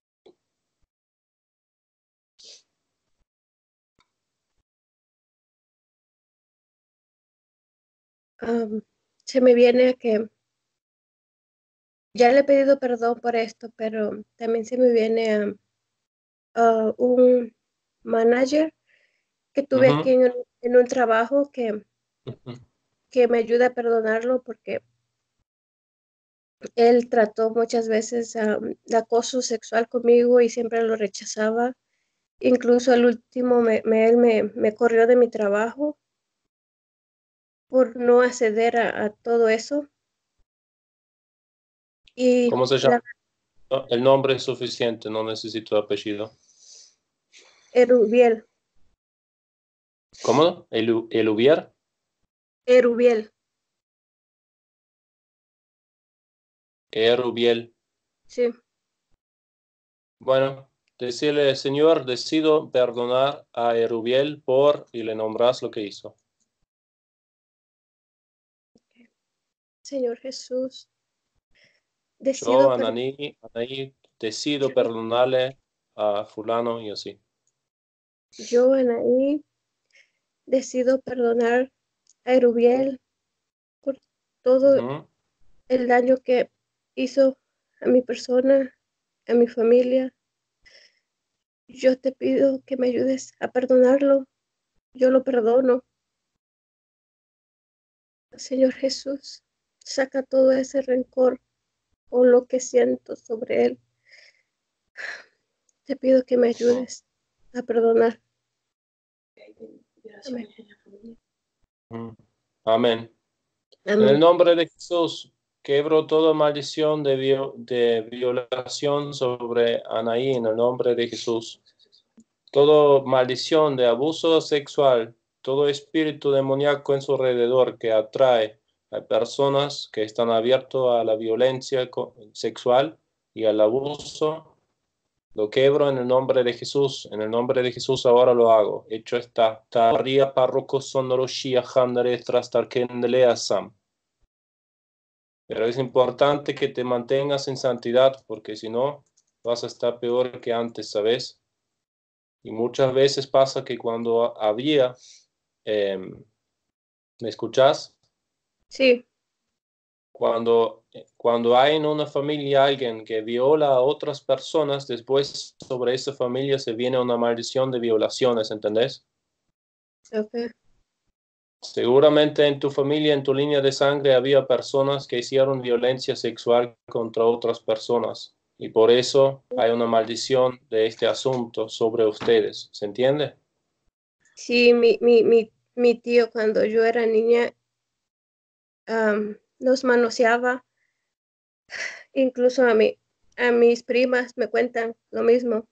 S2: um, se me viene que ya le he pedido perdón por esto, pero también se me viene um, uh, un, manager que tuve
S1: Ujú,
S2: aquí en, un- en un trabajo que,
S1: ujú.
S2: que me ayuda a perdonarlo porque él trató muchas veces am, de acoso sexual conmigo y siempre lo rechazaba. Incluso al último me, me- él me, me corrió de mi trabajo por no acceder a, a todo eso. Y
S1: ¿Cómo se llama?
S2: la
S1: No, el nombre es suficiente, no necesito apellido.
S2: Erubiel,
S1: ¿Cómo? ¿El, el hubier?
S2: Erubiel,
S1: Erubiel.
S2: sí,
S1: Bueno, decirle, Señor, decido perdonar a Erubiel por, y le nombras lo que hizo.
S2: Señor Jesús,
S1: Yo,
S2: decido, per-
S1: Ananí, Anaí, decido perdonarle a fulano y así.
S2: yo, Anaí, decido perdonar a Erubiel por todo
S1: Ujú.
S2: el daño que hizo a mi persona, a mi familia. Yo te pido que me ayudes a perdonarlo. Yo lo perdono. Señor Jesús, saca todo ese rencor o lo que siento sobre él. Te pido que me ayudes a perdonar. Amén.
S1: Ujú. Amén. En el
S2: Amén.
S1: nombre de Jesús, quebro toda maldición de, vio- de violación sobre Anaí, en el nombre de Jesús. Toda maldición de abuso sexual, todo espíritu demoníaco en su alrededor que atrae a personas que están abiertos a la violencia co- sexual y al abuso, lo quebro en el nombre de Jesús. En el nombre de Jesús ahora lo hago. Hecho está. Taria parroco sonoroshia handare trastarkendelea sam. Pero es importante que te mantengas en santidad, porque si no, vas a estar peor que antes, ¿sabes? Y muchas veces pasa que cuando había, eh, ¿me escuchás?
S2: Sí,
S1: Cuando, cuando hay en una familia alguien que viola a otras personas, después sobre esa familia se viene una maldición de violaciones, ¿entendés?
S2: ok.
S1: Seguramente en tu familia, en tu línea de sangre, había personas que hicieron violencia sexual contra otras personas y por eso hay una maldición de este asunto sobre ustedes. ¿Se entiende?
S2: Sí, mi, mi, mi, mi tío cuando yo era niña am, nos manoseaba, incluso a mí, a mis primas me cuentan lo mismo.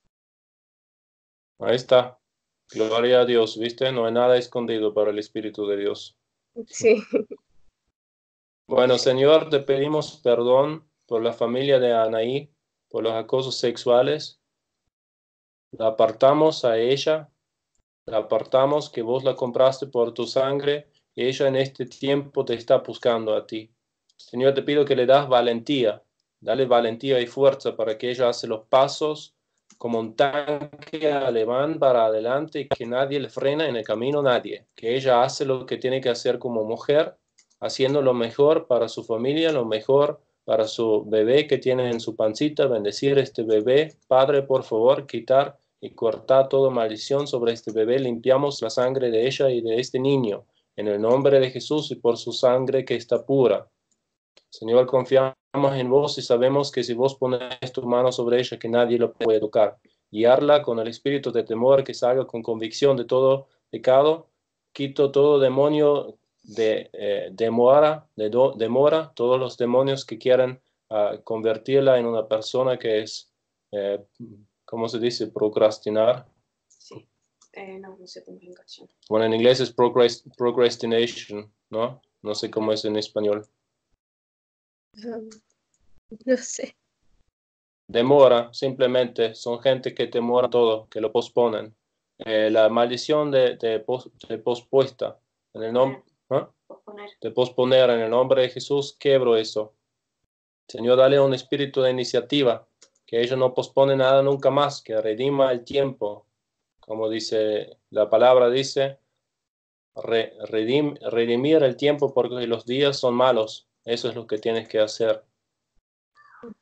S1: Ahí está. Gloria a Dios, ¿viste? No hay nada escondido para el Espíritu de Dios.
S2: Sí,
S1: Bueno, Señor, te pedimos perdón por la familia de Anaí, por los acosos sexuales. La apartamos a ella, la apartamos que vos la compraste por tu sangre y ella en este tiempo te está buscando a ti. Señor, te pido que le das valentía, dale valentía y fuerza para que ella hace los pasos como un tanque alemán para adelante y que nadie le frena en el camino, nadie. Que ella hace lo que tiene que hacer como mujer, haciendo lo mejor para su familia, lo mejor para su bebé que tiene en su pancita, bendecir este bebé. Padre, por favor, quitar y cortar toda maldición sobre este bebé. Limpiamos la sangre de ella y de este niño, en el nombre de Jesús y por su sangre que está pura. Señor, confiamos en vos y sabemos que si vos pones tu mano sobre ella, que nadie lo puede tocar. Guiarla con el espíritu de temor, que salga con convicción de todo pecado. Quito todo demonio de eh, demora, de do, demora, todos los demonios que quieran uh, convertirla en una persona que es, eh, ¿cómo se dice? Procrastinar.
S3: Sí, eh, no, no sé comunicación.
S1: Bueno, en inglés es procrastination, ¿no? No sé cómo es en español.
S2: am, no sé.
S1: Demora, simplemente, son gente que demora todo, que lo posponen. Eh, la maldición de, de, pos, de pospuesta, en el nombre, ¿eh?
S3: Posponer.
S1: de posponer, en el nombre de Jesús, quebro eso. Señor, dale un espíritu de iniciativa, que ella no pospone nada nunca más, que redima el tiempo, como dice la palabra, dice, re, redim, redimir el tiempo porque los días son malos. Eso es lo que tienes que hacer.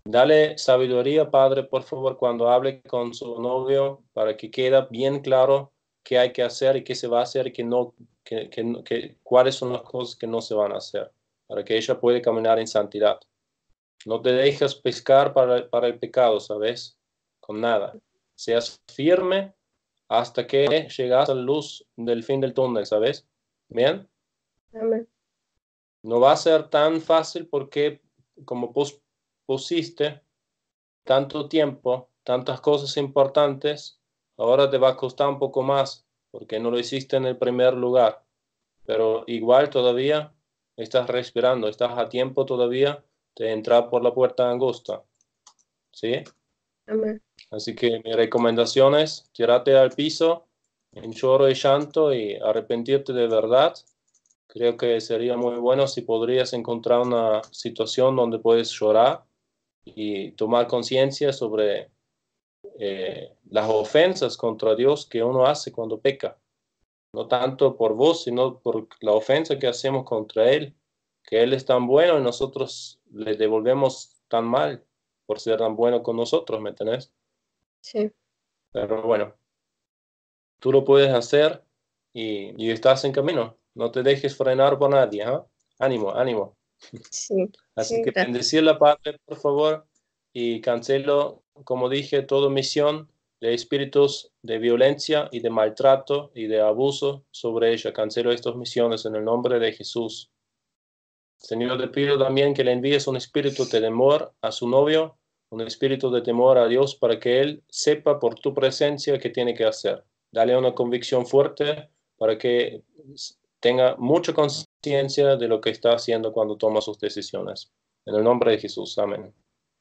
S1: Dale sabiduría, padre, por favor, cuando hable con su novio, para que quede bien claro qué hay que hacer y qué se va a hacer y que no, que, que, que, cuáles son las cosas que no se van a hacer, para que ella pueda caminar en santidad. No te dejes pescar para, para el pecado, ¿sabes? Con nada. Seas firme hasta que llegas a la luz del fin del túnel, ¿sabes? ¿Bien?
S2: Amén.
S1: No va a ser tan fácil porque como pos pusiste tanto tiempo, tantas cosas importantes, ahora te va a costar un poco más porque no lo hiciste en el primer lugar. Pero igual todavía estás respirando, estás a tiempo todavía de entrar por la puerta angosta. ¿Sí?
S2: Amén.
S1: Así que mi recomendación es tirarte al piso en lloro y llanto y arrepentirte de verdad. Creo que sería muy bueno si podrías encontrar una situación donde puedes llorar y tomar conciencia sobre eh, las ofensas contra Dios que uno hace cuando peca. No tanto por vos, sino por la ofensa que hacemos contra Él, que Él es tan bueno y nosotros le devolvemos tan mal por ser tan bueno con nosotros, ¿me entendés?
S2: Sí.
S1: Pero bueno, tú lo puedes hacer y, y estás en camino. No te dejes frenar por nadie, ¿eh? Ánimo, ánimo.
S2: Sí.
S1: Así
S2: Sí,
S1: que
S2: gracias.
S1: bendecir la Padre, por favor, y cancelo, como dije, toda misión de espíritus de violencia y de maltrato y de abuso sobre ella. Cancelo estas misiones en el nombre de Jesús. Señor, te pido también que le envíes un espíritu de temor a su novio, un espíritu de temor a Dios para que él sepa por tu presencia qué tiene que hacer. Dale una convicción fuerte para que tenga mucha conciencia de lo que está haciendo cuando toma sus decisiones. En el nombre de Jesús, amén.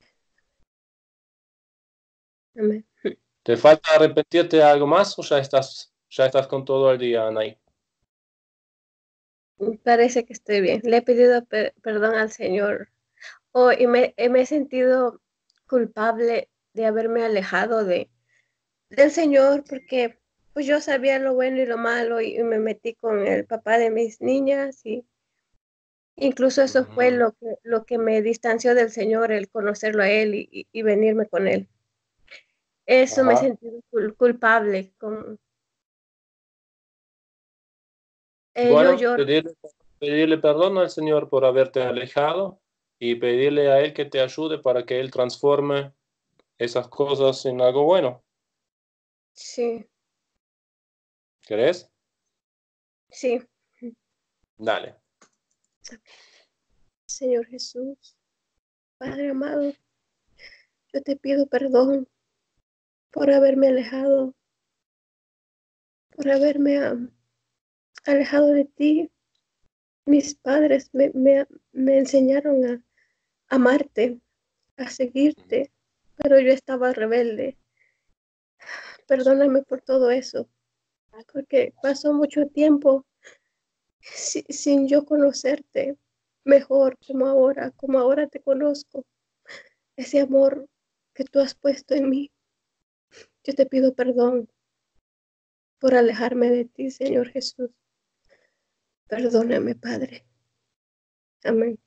S2: Amén.
S1: ¿Te falta arrepentirte de algo más o ya estás, ya estás con todo el día, Anaí?
S2: Parece que estoy bien. Le he pedido per- perdón al Señor. Oh, y me, eh, me he sentido culpable de haberme alejado de, del Señor porque pues yo sabía lo bueno y lo malo y, y me metí con el papá de mis niñas y incluso eso fue
S1: Ujú.
S2: lo que, lo que me distanció del Señor, el conocerlo a Él y, y- y venirme con Él. Eso me he
S1: Ajá.
S2: sentido cul- culpable. Con, eh, yo
S1: Bueno,
S2: lloro.
S1: pedirle, pedirle perdón al Señor por haberte alejado y pedirle a Él que te ayude para que Él transforme esas cosas en algo bueno.
S2: Sí,
S1: ¿Querés?
S2: sí.
S1: Dale.
S2: Señor Jesús, Padre amado, yo te pido perdón por haberme alejado, por haberme am, alejado de ti. Mis padres me, me, me enseñaron a amarte, a seguirte, pero yo estaba rebelde. Perdóname por todo eso, porque pasó mucho tiempo si- sin yo conocerte mejor como ahora, como ahora te conozco. Ese amor que tú has puesto en mí, yo te pido perdón por alejarme de ti, Señor Jesús. Perdóname, Padre. Amén.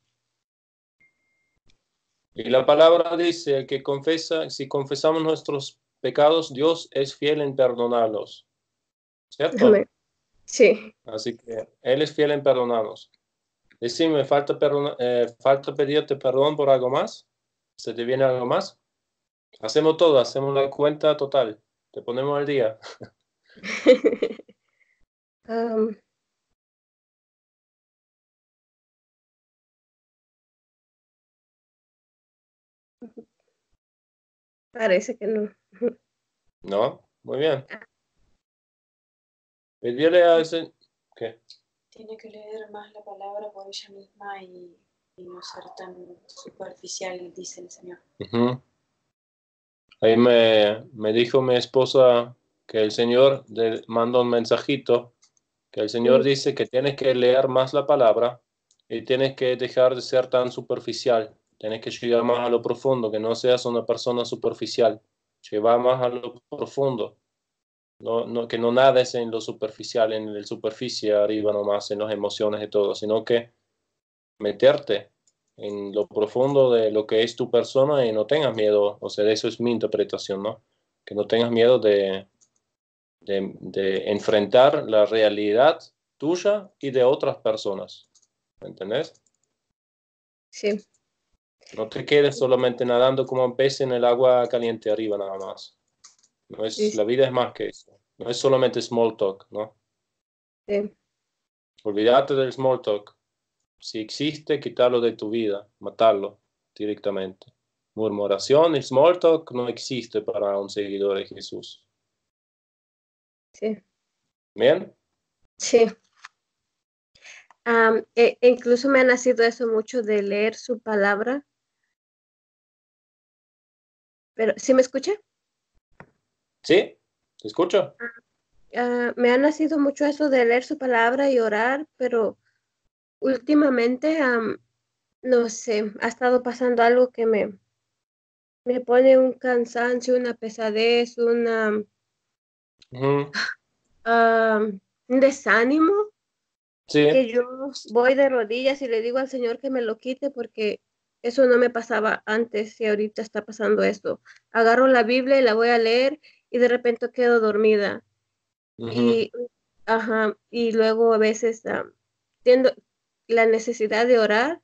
S1: Y la palabra dice que confesa, si confesamos nuestros pecados, Dios es fiel en perdonarlos.
S2: Amén.
S1: ¿Cierto?
S2: Sí.
S1: Así que Él es fiel en perdonarnos. Decime, ¿falta, perdona- eh, ¿falta pedirte perdón por algo más? ¿Se te viene algo más? Hacemos todo, hacemos la cuenta total. Te ponemos al día.
S2: Am, parece que no.
S1: ¿No? Muy bien. Pedirle a ese... ¿Qué?
S3: Tiene que leer más la palabra por ella misma y, y no ser tan superficial, dice el Señor.
S1: Ujú. Ahí me, me dijo mi esposa que el Señor le manda un mensajito, que el Señor
S2: Mm,
S1: dice que tienes que leer más la palabra y tienes que dejar de ser tan superficial. Tienes que llegar más a lo profundo, que no seas una persona superficial. Llevar más a lo profundo. No, no, que no nades en lo superficial, en el superficie arriba nomás, en las emociones y todo, sino que meterte en lo profundo de lo que es tu persona y no tengas miedo. O sea, eso es mi interpretación, ¿no? Que no tengas miedo de, de, de enfrentar la realidad tuya y de otras personas. ¿Me entendés?
S2: Sí,
S1: No te quedes solamente nadando como un pez en el agua caliente arriba nada más. No es,
S2: sí,
S1: la vida es más que eso. No es solamente small talk, ¿no?
S2: sí,
S1: Olvídate del small talk. Si existe, quitarlo de tu vida, matarlo directamente. Murmuración y small talk no existe para un seguidor de Jesús.
S2: sí,
S1: ¿Bien?
S2: sí. Am, e- e incluso me ha nacido eso mucho de leer su palabra, pero ¿sí me escucha?
S1: ¿Sí? ¿Te escucho?
S2: Ah, me ha nacido mucho eso de leer su palabra y orar, pero últimamente, am, no sé, ha estado pasando algo que me, me pone un cansancio, una pesadez, una,
S1: Ujú.
S2: am, un desánimo,
S1: Sí.
S2: que yo voy de rodillas y le digo al Señor que me lo quite porque eso no me pasaba antes y ahorita está pasando esto. Agarro la Biblia y la voy a leer y de repente quedo dormida.
S1: Ujú.
S2: Y, ajá, y luego a veces am, tengo la necesidad de orar,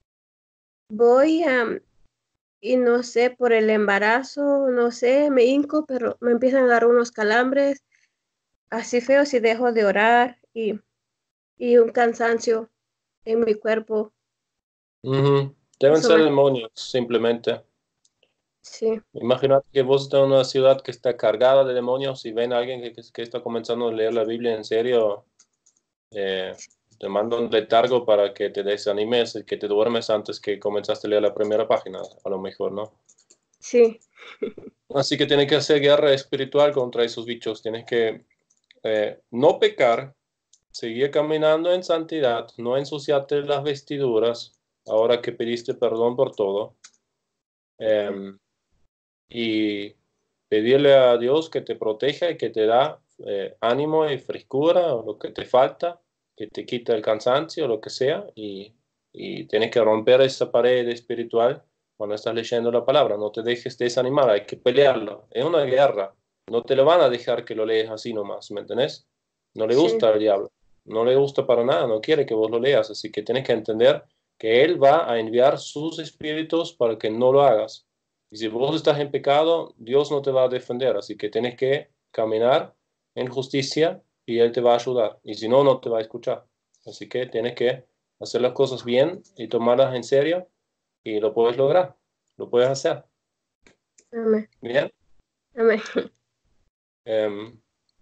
S2: voy am, y no sé, por el embarazo, no sé, me hinco, pero me empiezan a dar unos calambres así feos y dejo de orar y, y un cansancio en mi cuerpo.
S1: Ujú. Deben
S2: Eso
S1: ser
S2: me...
S1: demonios, simplemente.
S2: Sí,
S1: Imagínate que vos estás en una ciudad que está cargada de demonios y ven a alguien que, que- que está comenzando a leer la Biblia en serio, eh, te manda un letargo para que te desanimes y que te duermes antes que comenzaste a leer la primera página, a lo mejor, ¿no?
S2: sí,
S1: Así que tienes que hacer guerra espiritual contra esos bichos. Tienes que eh, no pecar, seguir caminando en santidad, no ensuciarte las vestiduras, ahora que pediste perdón por todo. Eh, y pedirle a Dios que te proteja y que te da eh, ánimo y frescura o lo que te falta, que te quita el cansancio o lo que sea, y, y tienes que romper esa pared espiritual cuando estás leyendo la palabra. No te dejes desanimar, hay que pelearlo. Es una guerra. No te lo van a dejar que lo lees así nomás, ¿me entendés? No le
S2: sí,
S1: gusta al diablo, no le gusta para nada, no quiere que vos lo leas, así que tienes que entender que él va a enviar sus espíritus para que no lo hagas. Y si vos estás en pecado, Dios no te va a defender, así que tienes que caminar en justicia y Él te va a ayudar. Y si no, no te va a escuchar. Así que tienes que hacer las cosas bien y tomarlas en serio y lo puedes lograr, lo puedes hacer.
S2: amén,
S1: Bien.
S2: amén.
S1: Em,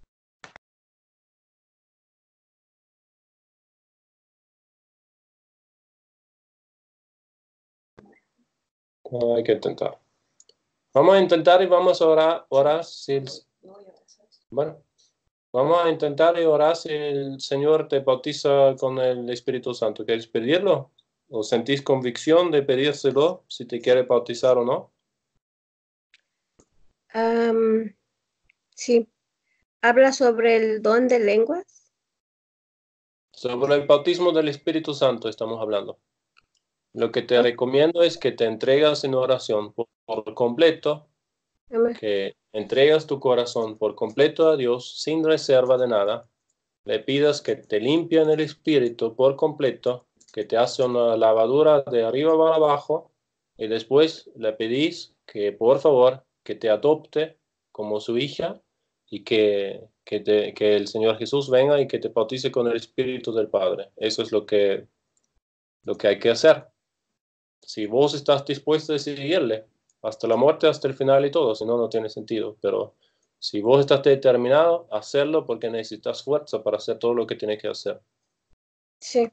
S1: hay que intentar. Vamos a intentar y vamos a orar, orar si el- bueno, vamos a intentar y orar si el Señor te bautiza con el Espíritu Santo. ¿Quieres pedirlo? ¿O sentís convicción de pedírselo si te quiere bautizar o no?
S2: Am, sí, habla sobre el don de lenguas.
S1: Sobre el bautismo del Espíritu Santo estamos hablando. Lo que te
S2: Ok,
S1: recomiendo es que te entregas en oración por, por completo,
S2: amén,
S1: que entregas tu corazón por completo a Dios sin reserva de nada. Le pidas que te limpien el espíritu por completo, que te hace una lavadura de arriba para abajo y después le pedís que por favor que te adopte como su hija y que, que, te- que el Señor Jesús venga y que te bautice con el Espíritu del Padre. Eso es lo que, lo que hay que hacer. Si vos estás dispuesto a seguirle hasta la muerte, hasta el final y todo, si no, no tiene sentido. Pero si vos estás determinado a hacerlo porque necesitas fuerza para hacer todo lo que tienes que hacer.
S2: sí,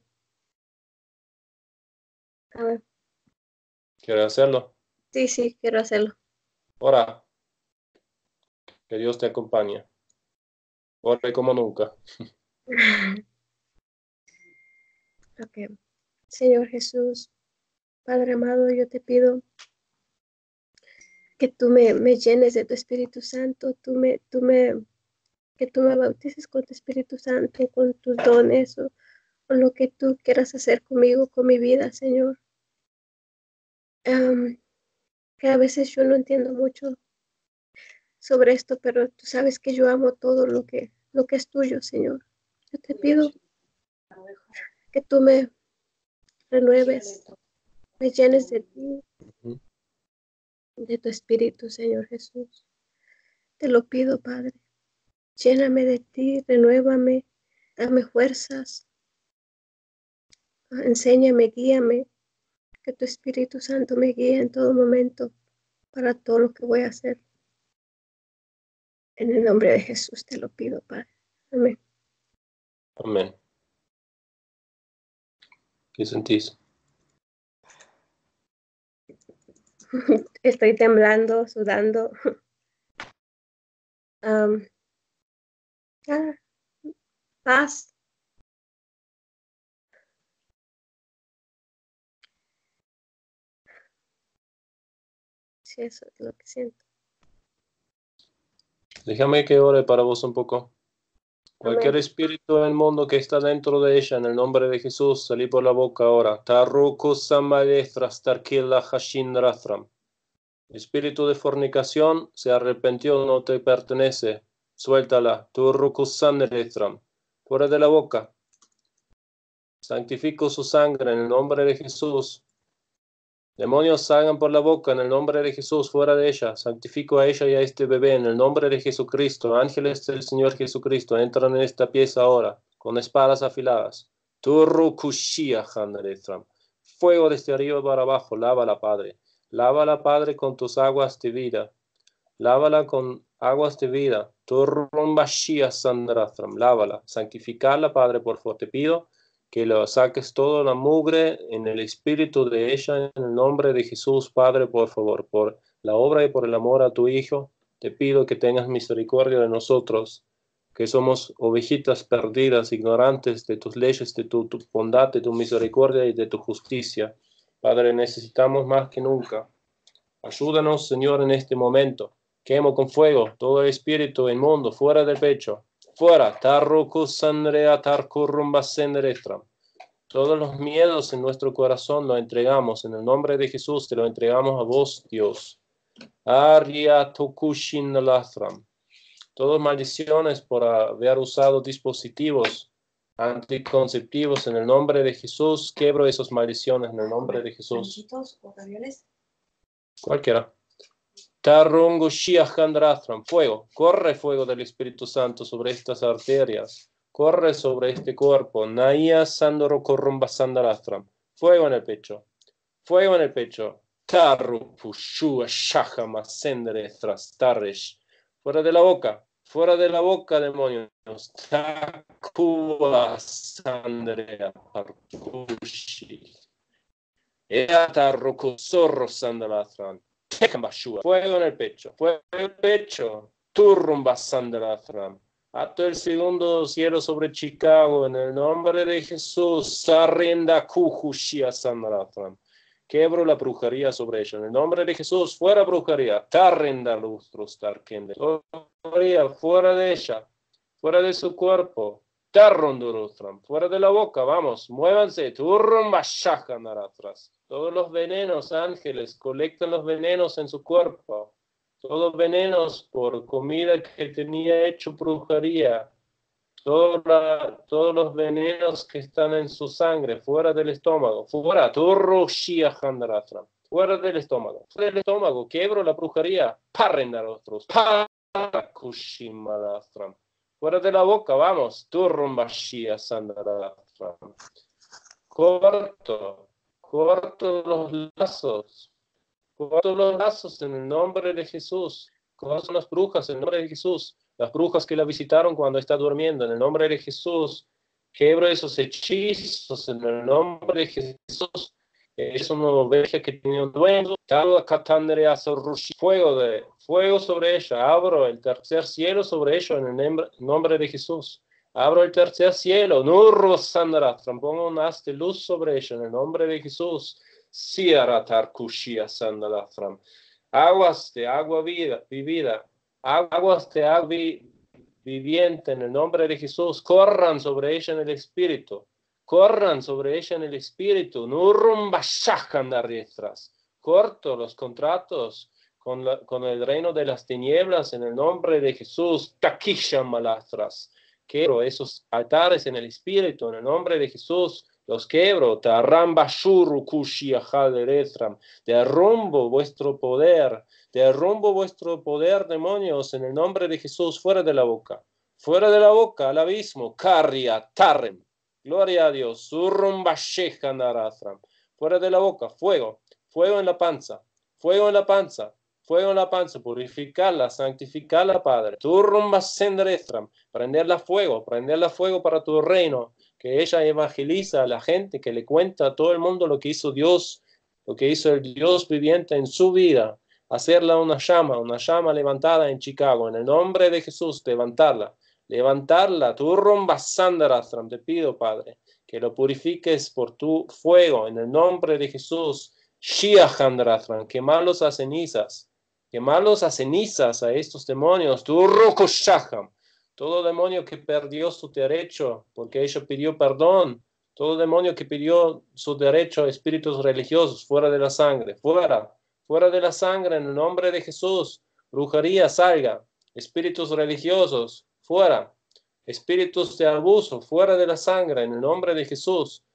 S2: amén.
S1: ¿Quieres hacerlo?
S2: Sí, sí, quiero hacerlo.
S1: Ora, que Dios te acompañe. Ore como nunca.
S2: Ok, Señor Jesús, Padre amado, yo te pido que tú me, me llenes de tu Espíritu Santo, tú me, tú me, que tú me bautices con tu Espíritu Santo, con tus dones o, o lo que tú quieras hacer conmigo, con mi vida, Señor. um, que a veces yo no entiendo mucho sobre esto, pero tú sabes que yo amo todo lo que, lo que es tuyo, Señor. Yo te pido que tú me renueves, me llenes de ti, de tu espíritu, Señor Jesús. Te lo pido, Padre. Lléname de ti, renuévame, dame fuerzas, enséñame, guíame, que tu Espíritu Santo me guíe en todo momento para todo lo que voy a hacer. En el nombre de Jesús te lo pido, Padre. Amén.
S1: Amén. ¿Qué sentís?
S2: Estoy temblando, sudando. Um, ah, paz. Sí, eso es lo que siento.
S1: Déjame que ore para vos un poco. Cualquier
S2: Amén.
S1: espíritu del mundo que está dentro de ella, en el nombre de Jesús, salí por la boca ahora. Taruku samadestras tarkila hashindrathram. Espíritu de fornicación, se arrepintió, no te pertenece. Suéltala. Turuku sandrethram. Fuera de la boca. Santifico su sangre en el nombre de Jesús. Demonios, salgan por la boca en el nombre de Jesús, fuera de ella. Santifico a ella y a este bebé en el nombre de Jesucristo. Ángeles del Señor Jesucristo, entran en esta pieza ahora, con espadas afiladas. Turukushia Hanrethram. Fuego desde arriba para abajo, lávala, Padre. Lávala, Padre, con tus aguas de vida. Lávala con aguas de vida. Turumbashia Sandrathram. Lávala. Santificarla, Padre, por favor, te pido que lo saques toda la mugre en el espíritu de ella, en el nombre de Jesús, Padre, por favor, por la obra y por el amor a tu Hijo, te pido que tengas misericordia de nosotros, que somos ovejitas perdidas, ignorantes de tus leyes, de tu, tu bondad, de tu misericordia y de tu justicia. Padre, necesitamos más que nunca. Ayúdanos, Señor, en este momento. Quemo con fuego todo el espíritu inmundo fuera del pecho. Fuera, Tarrukusandrea Tarkurrumbasendretram. Todos los miedos en nuestro corazón lo entregamos. En el nombre de Jesús te lo entregamos a vos, Dios. Arya Tokushinalathram. Todas maldiciones por haber usado dispositivos anticonceptivos en el nombre de Jesús. Quebro esas maldiciones en el nombre de Jesús.
S3: ¿Ganchitos o ravioles?
S1: Cualquiera. Tarungo Shiahandrathram, fuego, corre fuego del Espíritu Santo sobre estas arterias, corre sobre este cuerpo, Naya Sandoro Korumba Sandrathram, fuego en el pecho, fuego en el pecho, Taru Pushua Shahama Sendre Trastaresh, fuera de la boca, fuera de la boca, demonios, Takua Sandrea Parkushi, Ea Taruku Zorro Sandrathram. Fuego en el pecho, fuego en el pecho, Turrumba Sandrathram. Ato el segundo cielo sobre Chicago en el nombre de Jesús. Sarrenda Kuhushia Sandrathram. Quebro la brujería sobre ella en el nombre de Jesús. Fuera brujería. Tarrenda lustros tarkende. Fuera de ella, fuera de su cuerpo. Tarrondurustram. Fuera de la boca, vamos, muévanse. Turrumba Shakanaratras. Todos los venenos, ángeles, colectan los venenos en su cuerpo. Todos venenos por comida que tenía hecho brujería. Todo la, todos los venenos que están en su sangre, fuera del estómago. Fuera, fuera del estómago. Fuera del estómago, quebro la brujería. Parrendarostros. Parakushimadastram. Fuera de la boca, vamos. Turrumbashia Sandaratram. Corto. Corto los lazos, corto los lazos en el nombre de Jesús. Corto las brujas en el nombre de Jesús. Las brujas que la visitaron cuando está durmiendo en el nombre de Jesús. Quebro esos hechizos en el nombre de Jesús. Es una oveja que tenía un dueño. Fuego, de, fuego sobre ella. Abro el tercer cielo sobre ella en el nombre de Jesús. Abro el tercer cielo, Nurro Sandaratram, pongo un haz de luz sobre ella en el nombre de Jesús. Siaratar Kushia Sandaratram. Aguas de agua vida, vivida, aguas de agua vi, viviente en el nombre de Jesús, corran sobre ella en el espíritu, corran sobre ella en el espíritu. Nurrum Bashakandaristras. corto los contratos con, la, con el reino de las tinieblas en el nombre de Jesús. Takisha malastras. Quebro esos altares en el espíritu en el nombre de Jesús. Los quebro. Tarramba shuru kushia haderetram. Derrumbo vuestro poder. Derrumbo vuestro poder, demonios, en el nombre de Jesús. Fuera de la boca. Fuera de la boca, al abismo. Carria tarrem. Gloria a Dios. Surrumba sheja naratram. Fuera de la boca. Fuego. Fuego en la panza. Fuego en la panza. Fuego en la panza, purificarla, santificarla, Padre. Turrumba sendrestram, prenderla fuego, prenderla fuego para tu reino, que ella evangeliza a la gente, que le cuenta a todo el mundo lo que hizo Dios, lo que hizo el Dios viviente en su vida, hacerla una llama, una llama levantada en Chicago, en el nombre de Jesús, levantarla, levantarla, turrumba sandrastram, te pido, Padre, que lo purifiques por tu fuego, en el nombre de Jesús, Shiahandratram, quemarlos a cenizas, quemarlos a cenizas a estos demonios. Todo demonio que perdió su derecho porque ella pidió perdón, todo demonio que pidió su derecho a espíritus religiosos, fuera de la sangre, fuera, fuera de la sangre en el nombre de Jesús. Brujería, salga. Espíritus religiosos, fuera. Espíritus de abuso, fuera de la sangre en el nombre de Jesús.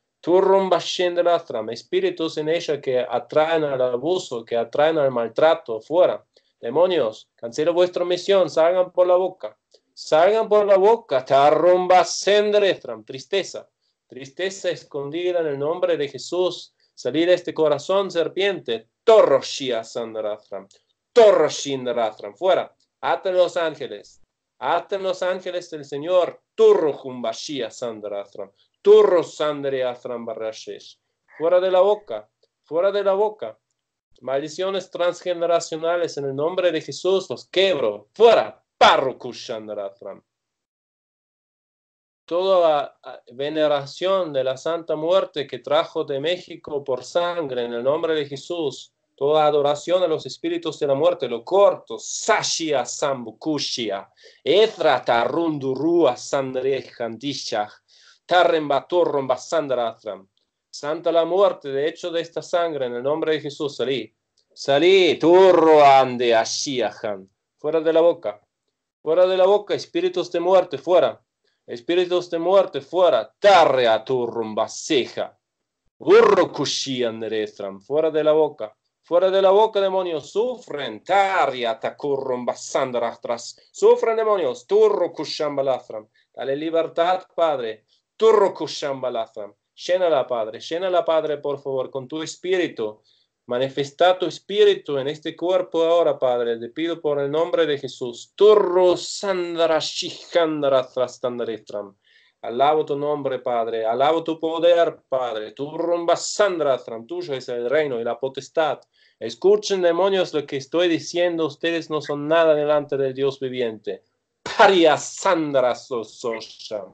S1: Espíritus en ella que atraen al abuso, que atraen al maltrato, fuera. Demonios, cancelo vuestra misión, salgan por la boca, salgan por la boca, tristeza, tristeza escondida en el nombre de Jesús, salir de este corazón serpiente, torroshia sandaratram, torroshindaratram, fuera, aten los ángeles, aten los ángeles del Señor, turrojumbashia sandaratram, turrosandreatram barrashesh, fuera de la boca, fuera de la boca. Maldiciones transgeneracionales en el nombre de Jesús los quebro. Fuera. Parrukushandaratram. Toda veneración de la Santa Muerte que trajo de México por sangre en el nombre de Jesús. Toda adoración a los espíritus de la muerte lo corto. Sashia sambukushia. Ethra tarundurua sandrehandishach. Tarrembaturrum basandaratram. Santa la muerte, de hecho de esta sangre, en el nombre de Jesús, salí. Salí, turro ande ashiahan. Fuera de la boca. Fuera de la boca, espíritus de muerte, fuera. Espíritus de muerte, fuera. Tarre a turrum baseja. Urro kushian derestram. Fuera de la boca. Fuera de la boca, demonios, sufren. Taria takurrum basandarastras. Sufren, demonios. Turro kushambalastram. Dale libertad, Padre. Turro kushambalastram. Llénala, Padre, llénala, Padre, por favor, con tu espíritu. Manifesta tu espíritu en este cuerpo ahora, Padre. Te pido por el nombre de Jesús. Turro sandra shihandra trastandaretram. Alabo tu nombre, Padre. Alabo tu poder, Padre. Turrumba sandra tram. Tuyo es el reino y la potestad. Escuchen, demonios, lo que estoy diciendo. Ustedes no son nada delante del Dios viviente. Paria sandra sososham.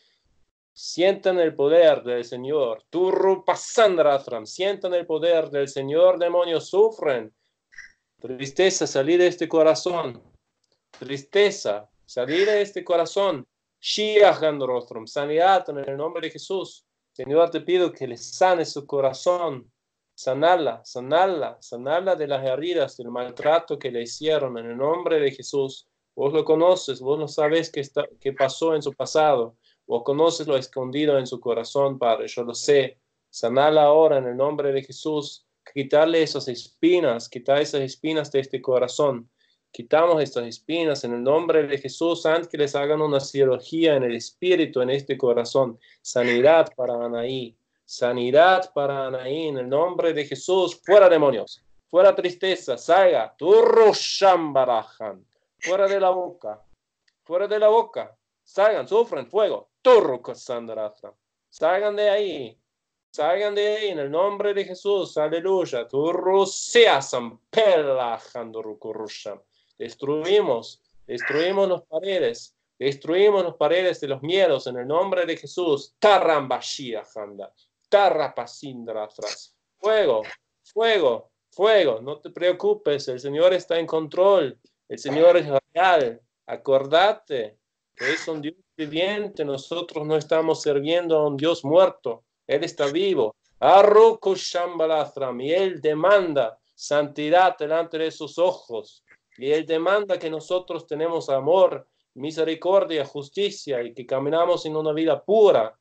S1: Sientan el poder del Señor. Turru pasandratram. Sientan el poder del Señor. Demonios, sufren. Tristeza, salir de este corazón. Tristeza, salir de este corazón. Shiahandrostrom. Sanidad en el nombre de Jesús. Señor, te pido que le sanes su corazón. Sanarla, sanarla, sanarla de las heridas, del maltrato que le hicieron en el nombre de Jesús. Vos lo conoces, vos no sabés qué, está, qué pasó en su pasado. Vos conoces lo escondido en su corazón, Padre, yo lo sé. Sanala ahora en el nombre de Jesús. Quitarle esas espinas, quitar esas espinas de este corazón. Quitamos estas espinas en el nombre de Jesús antes que les hagan una cirugía en el espíritu, en este corazón. Sanidad para Anaí. Sanidad para Anaí en el nombre de Jesús. Fuera demonios. Fuera tristeza. Salga. Turro shambarajan. Fuera de la boca. Fuera de la boca. Salgan, sufren fuego. Turro Cassandra. Salgan de ahí. Salgan de ahí en el nombre de Jesús. Aleluya. Turro seasam pelajandorukurusham. Destruimos. Destruimos las paredes. Destruimos las paredes de los miedos en el nombre de Jesús. Tarrambashia janda. Tarrapasindra atrás. Fuego. Fuego. Fuego. No te preocupes. El Señor está en control. El Señor es real. Acordate que es un Dios viviente. Nosotros no estamos sirviendo a un Dios muerto. Él está vivo. Arruko Shambalathram. Y Él demanda santidad delante de sus ojos. Y Él demanda que nosotros tenemos amor, misericordia, justicia y que caminamos en una vida pura.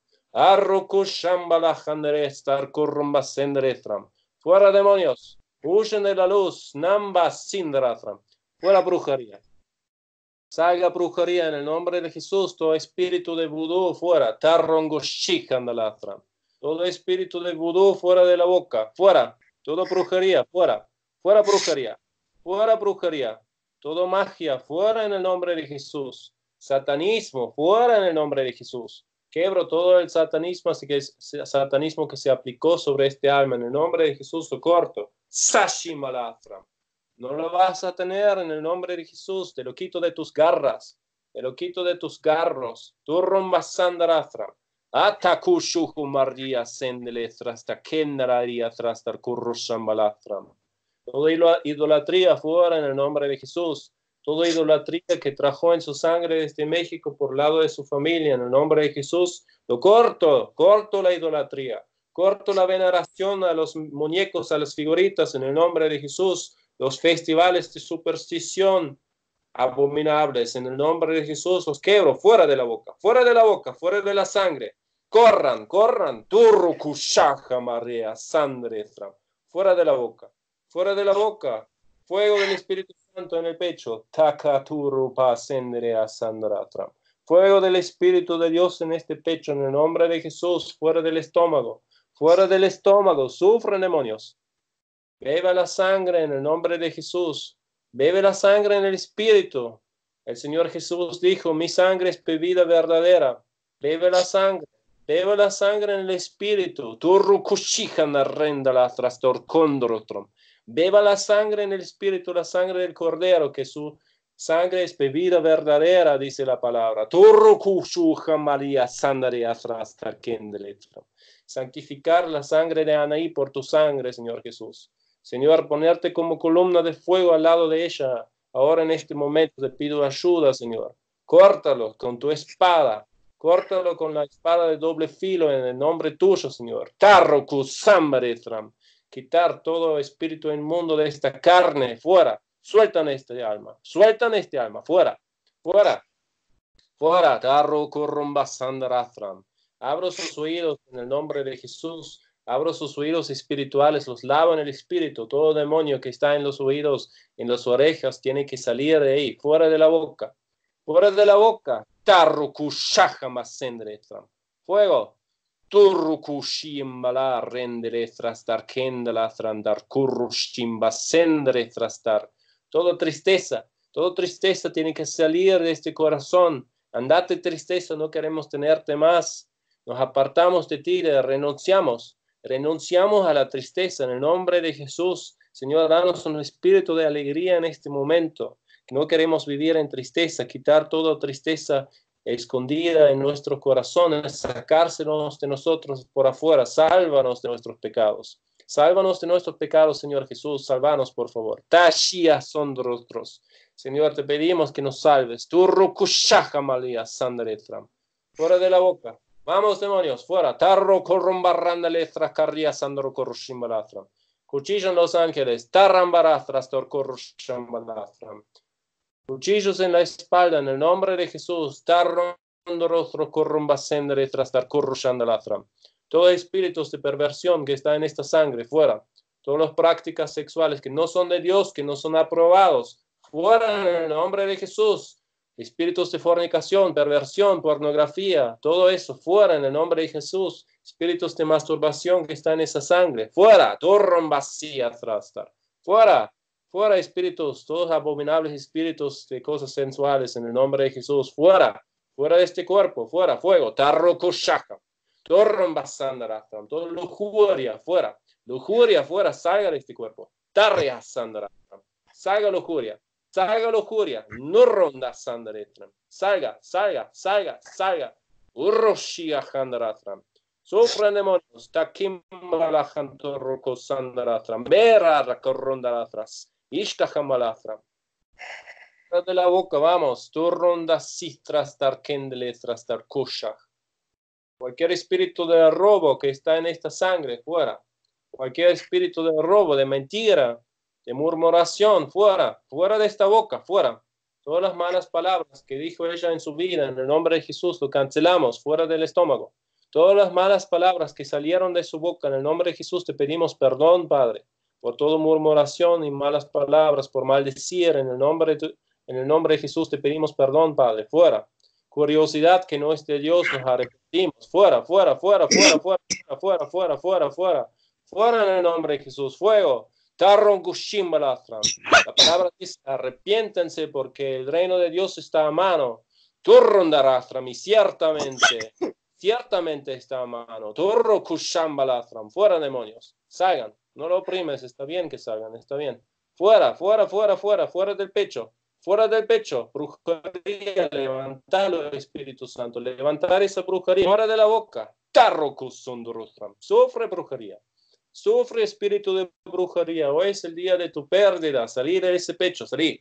S1: Fuera demonios, huyen de la luz, Namba Sindratram. Fuera brujería. Salga brujería en el nombre de Jesús, todo espíritu de vudú fuera. Tarrongoshikhandalatram. Todo espíritu de vudú fuera de la boca, fuera. Todo brujería, fuera. Fuera brujería. Fuera brujería. Todo magia, fuera en el nombre de Jesús. Satanismo, fuera en el nombre de Jesús. Quebro todo el satanismo, así que es satanismo que se aplicó sobre este alma. En el nombre de Jesús lo corto. Sashimalatram. No lo vas a tener en el nombre de Jesús. Te lo quito de tus garras. Te lo quito de tus garros. Turrombasandaratram. Atakushuhu Maria Sendelestras Takendararia Trastar Kurushambalatram. Toda idolatría fuera en el nombre de Jesús. Toda idolatría que trajo en su sangre desde México por lado de su familia, en el nombre de Jesús, lo corto, corto la idolatría, corto la veneración a los muñecos, a las figuritas, en el nombre de Jesús, los festivales de superstición abominables, en el nombre de Jesús, los quebro, fuera de la boca, fuera de la boca, fuera de la sangre, corran, corran, turrukushaja María, sandretram, fuera de la boca, fuera de la boca, fuego del Espíritu Santo en el pecho. Fuego del Espíritu de Dios en este pecho, en el nombre de Jesús, fuera del estómago, fuera del estómago, sufren demonios. Beba la sangre en el nombre de Jesús. Bebe la sangre en el Espíritu. El Señor Jesús dijo, mi sangre es bebida verdadera. Bebe la sangre. Bebe la sangre en el Espíritu. Beba la sangre en el Espíritu, la sangre del Cordero, que su sangre es bebida verdadera, dice la palabra. Santificar la sangre de Anaí por tu sangre, Señor Jesús. Señor, ponerte como columna de fuego al lado de ella. Ahora en este momento te pido ayuda, Señor. Córtalo con tu espada. Córtalo con la espada de doble filo en el nombre tuyo, Señor. Tarrokusambretram. Quitar todo espíritu inmundo de esta carne, fuera, sueltan este alma, sueltan este alma, fuera, fuera, fuera, Tarro Kurumbasandaratram. Abro sus oídos en el nombre de Jesús, abro sus oídos espirituales, los lavo en el espíritu, todo demonio que está en los oídos, en las orejas, tiene que salir de ahí, fuera de la boca, fuera de la boca, Tarro Kushahamasendaratram. Fuego. Turrukushimbala rendere trastar kendala trandar kurrushimba sendre trastar. Todo tristeza, todo tristeza tiene que salir de este corazón. Andate tristeza, no queremos tenerte más. Nos apartamos de ti, renunciamos, renunciamos a la tristeza en el nombre de Jesús. Señor, danos un espíritu de alegría en este momento. No queremos vivir en tristeza, quitar toda tristeza escondida en nuestros corazones, sacárselos de nosotros por afuera. Sálvanos de nuestros pecados. Sálvanos de nuestros pecados, Señor Jesús. Sálvanos, por favor. Tashia son rostros. Señor, te pedimos que nos salves. Tu rukushaja malia sandretram. Fuera de la boca. Vamos, demonios, fuera. Tarro corrombarranda letra carria sandro corrushimbalatram. Cuchillo en los ángeles. Tarrambarastras tor corrushimbalatram. Cuchillos en la espalda, en el nombre de Jesús. Rostro corrumbasendre tras dar corrushandalatram. Todo espíritus de perversión que está en esta sangre, fuera. Todas las prácticas sexuales que no son de Dios, que no son aprobados, fuera en el nombre de Jesús. Espíritus de fornicación, perversión, pornografía, todo eso, fuera en el nombre de Jesús. Espíritus de masturbación que está en esa sangre, fuera. Torrombasía trastar. Fuera. Fuera espíritus, todos abominables espíritus de cosas sensuales en el nombre de Jesús. Fuera, fuera de este cuerpo, fuera, fuego. Tarrokushaka. Torrombasandaratam. Toda lujuria, fuera. Lujuria, fuera, salga de este cuerpo. Tarria sandaratam. Salga lujuria, salga lujuria. No ronda sandaretram. Salga, salga, salga, salga. Urroshia handaratram. Sufran demonios. Takimbalajantorroko sandaratram. Vera rakorrondaratras. Ishkahamalatra. De la boca, vamos. Tu ronda citras dar kendele tras dar kushah. Cualquier espíritu de robo que está en esta sangre, fuera. Cualquier espíritu de robo, de mentira, de murmuración, fuera, fuera de esta boca, fuera. Todas las malas palabras que dijo ella en su vida, en el nombre de Jesús, lo cancelamos, fuera del estómago. Todas las malas palabras que salieron de su boca, en el nombre de Jesús, te pedimos perdón, Padre, por toda murmuración y malas palabras, por maldecir, en el nombre de, en el nombre de Jesús, te pedimos perdón, Padre, fuera. Curiosidad que no es de Dios, nos arrepentimos, fuera, fuera, fuera, fuera, fuera, fuera, fuera, fuera, fuera, fuera en el nombre de Jesús, fuego. La palabra dice, arrepiéntense porque el reino de Dios está a mano. Turrondarastram, y ciertamente, ciertamente está a mano. Turro kushambalastram, fuera demonios, salgan, no lo oprimes, está bien que salgan, está bien. Fuera, fuera, fuera, fuera, fuera del pecho. Fuera del pecho, brujería, levantarlo, Espíritu Santo, levantar esa brujería, fuera de la boca, sufre brujería, sufre espíritu de brujería, hoy es el día de tu pérdida, salir de ese pecho, salir,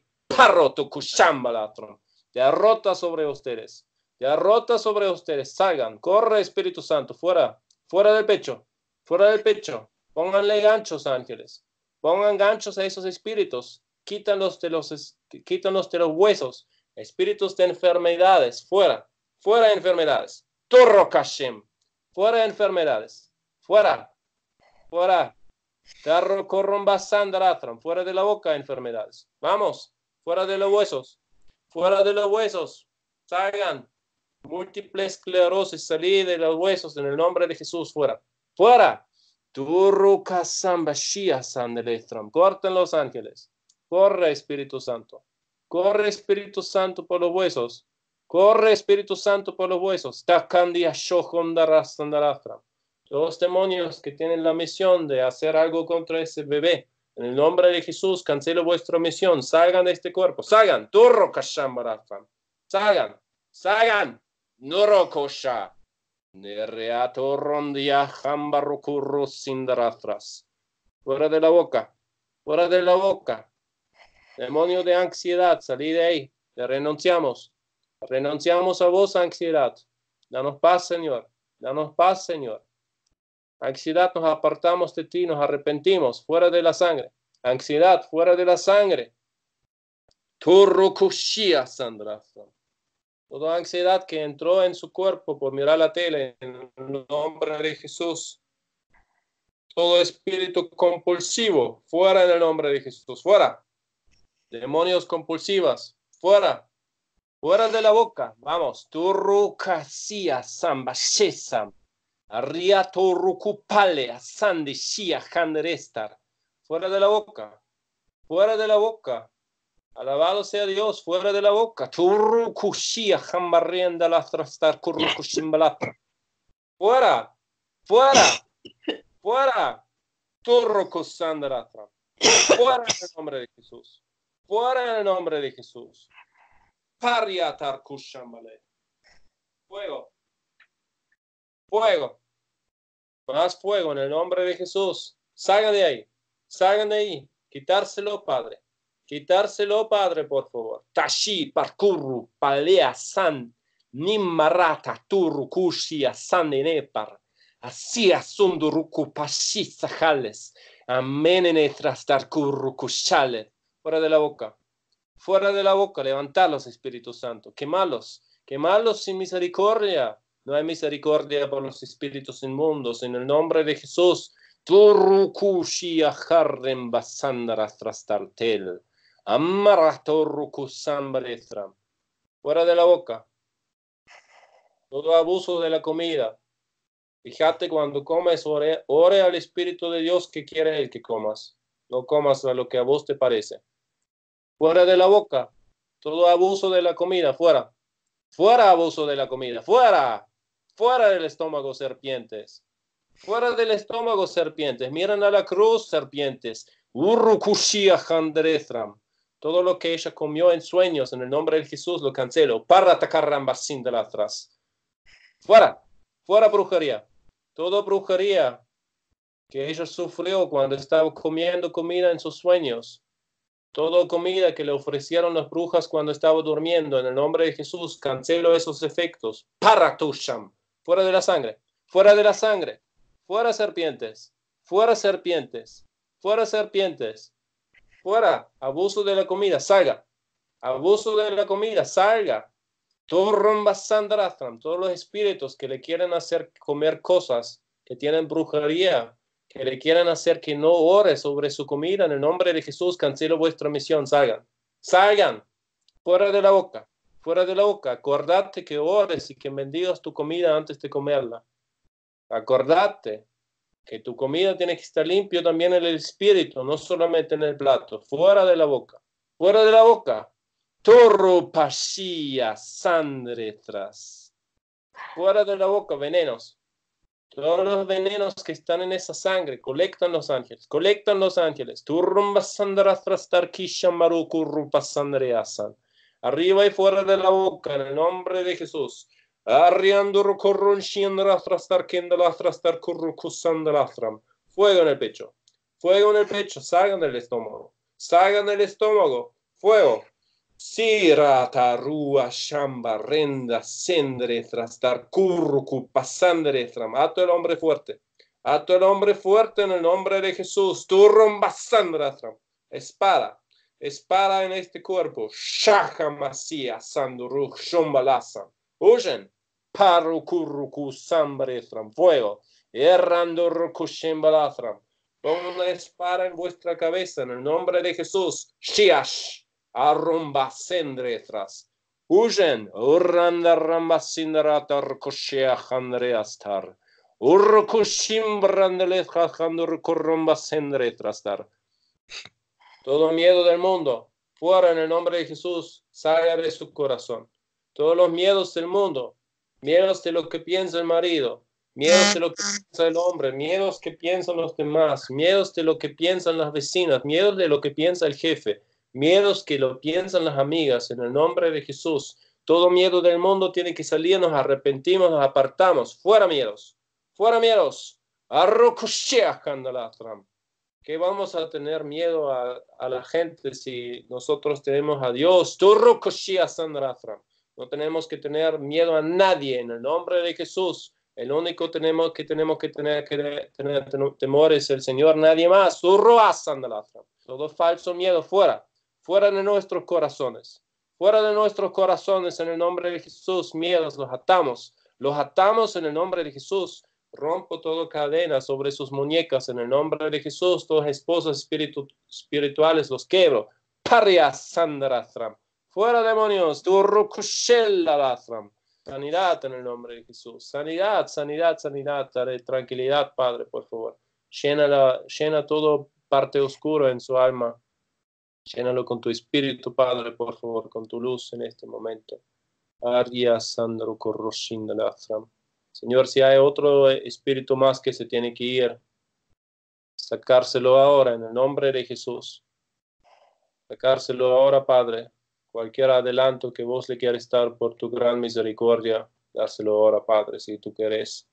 S1: derrota sobre ustedes, derrota sobre ustedes, salgan, corre Espíritu Santo, fuera, fuera del pecho, fuera del pecho, pónganle ganchos ángeles, pongan ganchos a esos espíritus, Quítanos de, los, quítanos de los huesos, espíritus de enfermedades, fuera, fuera enfermedades, Turro Kashem, fuera enfermedades, fuera, fuera, Tarro Korrombasandaratram, fuera de la boca enfermedades, vamos, fuera de los huesos, fuera de los huesos, salgan, múltiple esclerosis, salid de los huesos en el nombre de Jesús, fuera, fuera, Turro Kasambashia Sandeletram, corten los ángeles. Corre Espíritu Santo, corre Espíritu Santo por los huesos, corre Espíritu Santo por los huesos. Los demonios que tienen la misión de hacer algo contra ese bebé, en el nombre de Jesús, cancelo vuestra misión, salgan de este cuerpo, salgan, turro kashambarafram, salgan, salgan, nuro kosha, nereato rondia jambarukurru sindaratras, fuera de la boca, fuera de la boca. Demonio de ansiedad, salí de ahí, te renunciamos, renunciamos a vos, ansiedad, danos paz, Señor, danos paz, Señor. Ansiedad, nos apartamos de ti, nos arrepentimos, fuera de la sangre, ansiedad, fuera de la sangre. Turrukushia, Sandra. Toda ansiedad que entró en su cuerpo por mirar la tele, en el nombre de Jesús. Todo espíritu compulsivo, fuera en el nombre de Jesús, fuera. Demonios compulsivas, fuera, fuera de la boca, vamos, Turrukasia Sambashesam, Arria Turrukupale, Asandi Shia Handerestar, fuera de la boca, fuera de la boca, alabado sea Dios, fuera de la boca, Turrukushia Hambarrienda Lastrastar Kurrukushimbalatra, fuera, fuera, fuera, Turrukusandalatra, fuera en el nombre de Jesús. Fuera en el nombre de Jesús. Pariatar kushambale. Fuego. Fuego. Más fuego en el nombre de Jesús. Salgan de ahí. Salgan de ahí. Quitárselo, Padre. Quitárselo, Padre, por favor. Tashi, parkurru, palea, san, nimmarata, turru, kushia, san, nepar. Así asunduruku, pashisa, jales. Amenene, trastar, kurru, kushale. Fuera de la boca, fuera de la boca, levantarlos, Espíritu Santo, quemarlos, quemarlos sin misericordia. No hay misericordia por los espíritus inmundos, en el nombre de Jesús. Turrukushia harrem basandarasтрastartel, amaratorrukusambalestram. Fuera de la boca, todo abuso de la comida. Fíjate cuando comes, ore, ore al Espíritu de Dios que quiere el que comas. No comas a lo que a vos te parece. Fuera de la boca, todo abuso de la comida, fuera. Fuera abuso de la comida, fuera. Fuera del estómago, serpientes. Fuera del estómago, serpientes. Miren a la cruz, serpientes. Urrukushia handrethram. Todo lo que ella comió en sueños, en el nombre de Jesús, lo cancelo. Para atacar rambasin de atrás. Fuera. Fuera brujería. Toda brujería que ella sufrió cuando estaba comiendo comida en sus sueños. Toda comida que le ofrecieron las brujas cuando estaba durmiendo, en el nombre de Jesús, cancelo esos efectos. Paratusham, fuera de la sangre, fuera de la sangre, fuera serpientes, fuera serpientes, fuera serpientes, fuera. Abuso de la comida, salga. Abuso de la comida, salga. Todos los espíritus que le quieren hacer comer cosas, que tienen brujería, que le quieren hacer que no ore sobre su comida, en el nombre de Jesús, cancelo vuestra misión, salgan. Salgan. Fuera de la boca. Fuera de la boca. Acordate que ores y que bendigas tu comida antes de comerla. Acordate que tu comida tiene que estar limpio también en el espíritu, no solamente en el plato. Fuera de la boca. Fuera de la boca. Torro pasía sangre tras. Fuera de la boca, venenos. Todos los venenos que están en esa sangre, colectan los ángeles. Colectan los ángeles. Turrumba sandra tras tarquisha maruku rupa sandreasan. Arriba y fuera de la boca, en el nombre de Jesús. Arriando corrun shiendra trastar kendala trastar currucusandalastram. Fuego en el pecho. Fuego en el pecho. Salgan del estómago. Salgan del estómago. Fuego. Sirata rua shamba renda sendre trastar currucu pasandre tram. Ato el hombre fuerte. Ato el hombre fuerte en el nombre de Jesús. Turrum basandra tram. Espada. Espada en este cuerpo. Shaha masia sanduruch shombalasa. Huyen. Paru currucu sambretram. Fuego. Errando rucushembalatram. Pon una espada en vuestra cabeza en el nombre de Jesús. Shiash. Arrumba sendretras. Huyen. Urranda ramba sindarata rucushea handreastar. Urrucushim brandeletja handurcurrumba sendretrastar. Todo miedo del mundo, fuera en el nombre de Jesús, salga de su corazón. Todos los miedos del mundo, miedos de lo que piensa el marido, miedos de lo que piensa el hombre, miedos que piensan los demás, miedos de lo que piensan las vecinas, miedos de lo que piensa el jefe, miedos que lo piensan las amigas, en el nombre de Jesús. Todo miedo del mundo tiene que salir, nos arrepentimos, nos apartamos. Fuera miedos, fuera miedos. Arrocoshea candalatram. ¿Qué vamos a tener miedo a, a la gente si nosotros tenemos a Dios? No tenemos que tener miedo a nadie en el nombre de Jesús. El único tenemos que tenemos que tener que tener temor es el Señor, nadie más. Todo falso miedo fuera, fuera de nuestros corazones, fuera de nuestros corazones en el nombre de Jesús. Miedos los atamos, los atamos en el nombre de Jesús. Rompo toda cadena sobre sus muñecas en el nombre de Jesús. Todas esposas espiritu espirituales los quebro. Paria sandrastram. Fuera demonios. Turrukushelladastram. Sanidad en el nombre de Jesús. Sanidad, sanidad, sanidad. Dale tranquilidad, Padre, por favor. Llena, la, llena todo parte oscura en su alma. Llénalo con tu espíritu, Padre, por favor, con tu luz en este momento. Arya sandro korroshindalastram. Señor, si hay otro espíritu más que se tiene que ir, sacárselo ahora en el nombre de Jesús. Sacárselo ahora, Padre. Cualquier adelanto que vos le quieras dar por tu gran misericordia, dárselo ahora, Padre, si tú querés.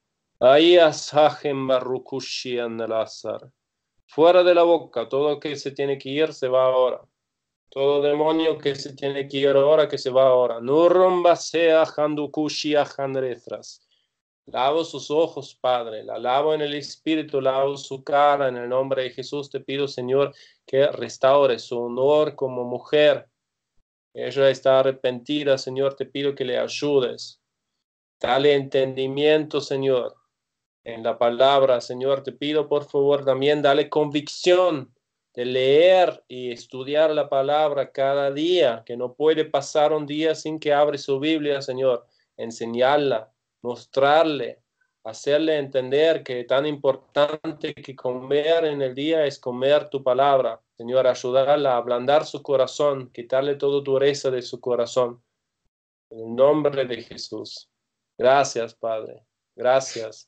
S1: Fuera de la boca, todo que se tiene que ir, se va ahora. Todo demonio que se tiene que ir ahora, que se va ahora. Nurrumba sea handukushia handrefras. Lavo sus ojos, Padre, la lavo en el espíritu, lavo su cara, en el nombre de Jesús te pido, Señor, que restaure su honor como mujer. Ella está arrepentida, Señor, te pido que le ayudes. Dale entendimiento, Señor, en la palabra, Señor, te pido, por favor, también dale convicción de leer y estudiar la palabra cada día, que no puede pasar un día sin que abre su Biblia, Señor, enseñarla. Mostrarle, hacerle entender que tan importante que comer en el día es comer tu palabra. Señor, ayudarla a ablandar su corazón, quitarle toda dureza de su corazón. En el nombre de Jesús. Gracias, Padre. Gracias.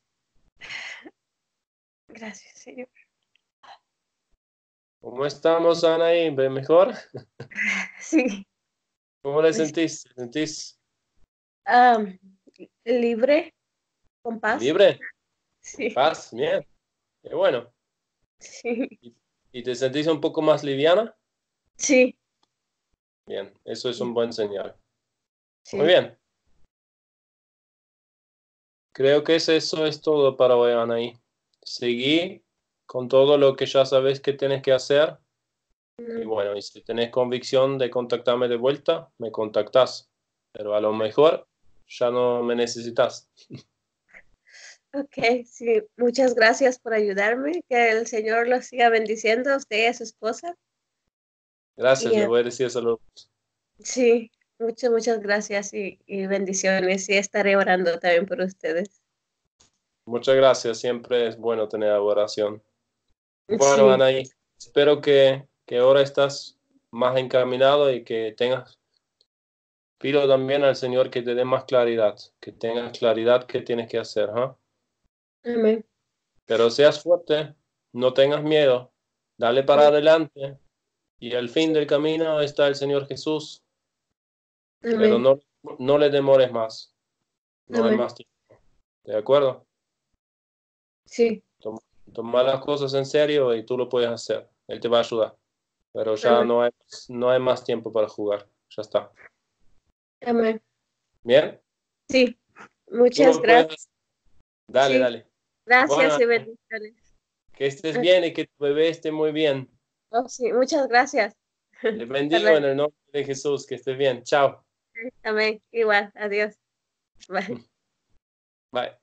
S2: Gracias, Señor.
S1: ¿Cómo estamos, Anaí? ¿Mejor?
S2: Sí.
S1: ¿Cómo le sentís? ¿Sentís?
S2: Um, libre, con paz.
S1: ¿Libre?
S2: Sí.
S1: Paz, bien. Qué bueno.
S2: Sí.
S1: ¿Y, y te sentís un poco más liviana?
S2: Sí.
S1: Bien, eso es un buen señal.
S2: Sí.
S1: Muy bien. Creo que eso es todo para hoy, Anaí. Seguí con todo lo que ya sabes que tienes que hacer. Y bueno, y si tenés convicción de contactarme de vuelta, me contactás. Pero a lo mejor ya no me necesitas.
S2: Ok, sí, muchas gracias por ayudarme. Que el Señor los siga bendiciendo a usted y a su esposa.
S1: Gracias,
S2: Y,
S1: le
S2: eh,
S1: voy a decir saludos.
S2: sí, muchas, muchas gracias y, y bendiciones. Y estaré orando también por ustedes.
S1: Muchas gracias, siempre es bueno tener oración. Bueno,
S2: Sí,
S1: Anaí, espero que, que ahora estás más encaminado y que tengas, pido también al Señor que te dé más claridad, que tengas claridad qué tienes que hacer, ¿ah?
S2: amén.
S1: Pero seas fuerte, no tengas miedo, dale para adelante y al fin del camino está el Señor Jesús, pero
S2: Amén,
S1: no, no le demores más, no hay
S2: amén.
S1: más tiempo, ¿de acuerdo?
S2: Sí,
S1: Toma, toma las cosas en serio y tú lo puedes hacer, Él te va a ayudar, pero ya
S2: amén,
S1: no hay, no hay más tiempo para jugar, ya está.
S2: amén.
S1: ¿Bien?
S2: Sí,
S1: Tú
S2: muchas
S1: lo
S2: gracias.
S1: puedes. Dale,
S2: Sí,
S1: dale.
S2: gracias
S1: Bueno,
S2: y bendiciones.
S1: que estés
S2: Ah,
S1: bien y que tu bebé esté muy bien.
S2: oh, sí, muchas gracias.
S1: Te
S2: Hasta
S1: bendigo en
S2: luego.
S1: el nombre de Jesús. Que estés bien. Chao.
S2: Amén. Igual, adiós. Bye.
S1: Bye.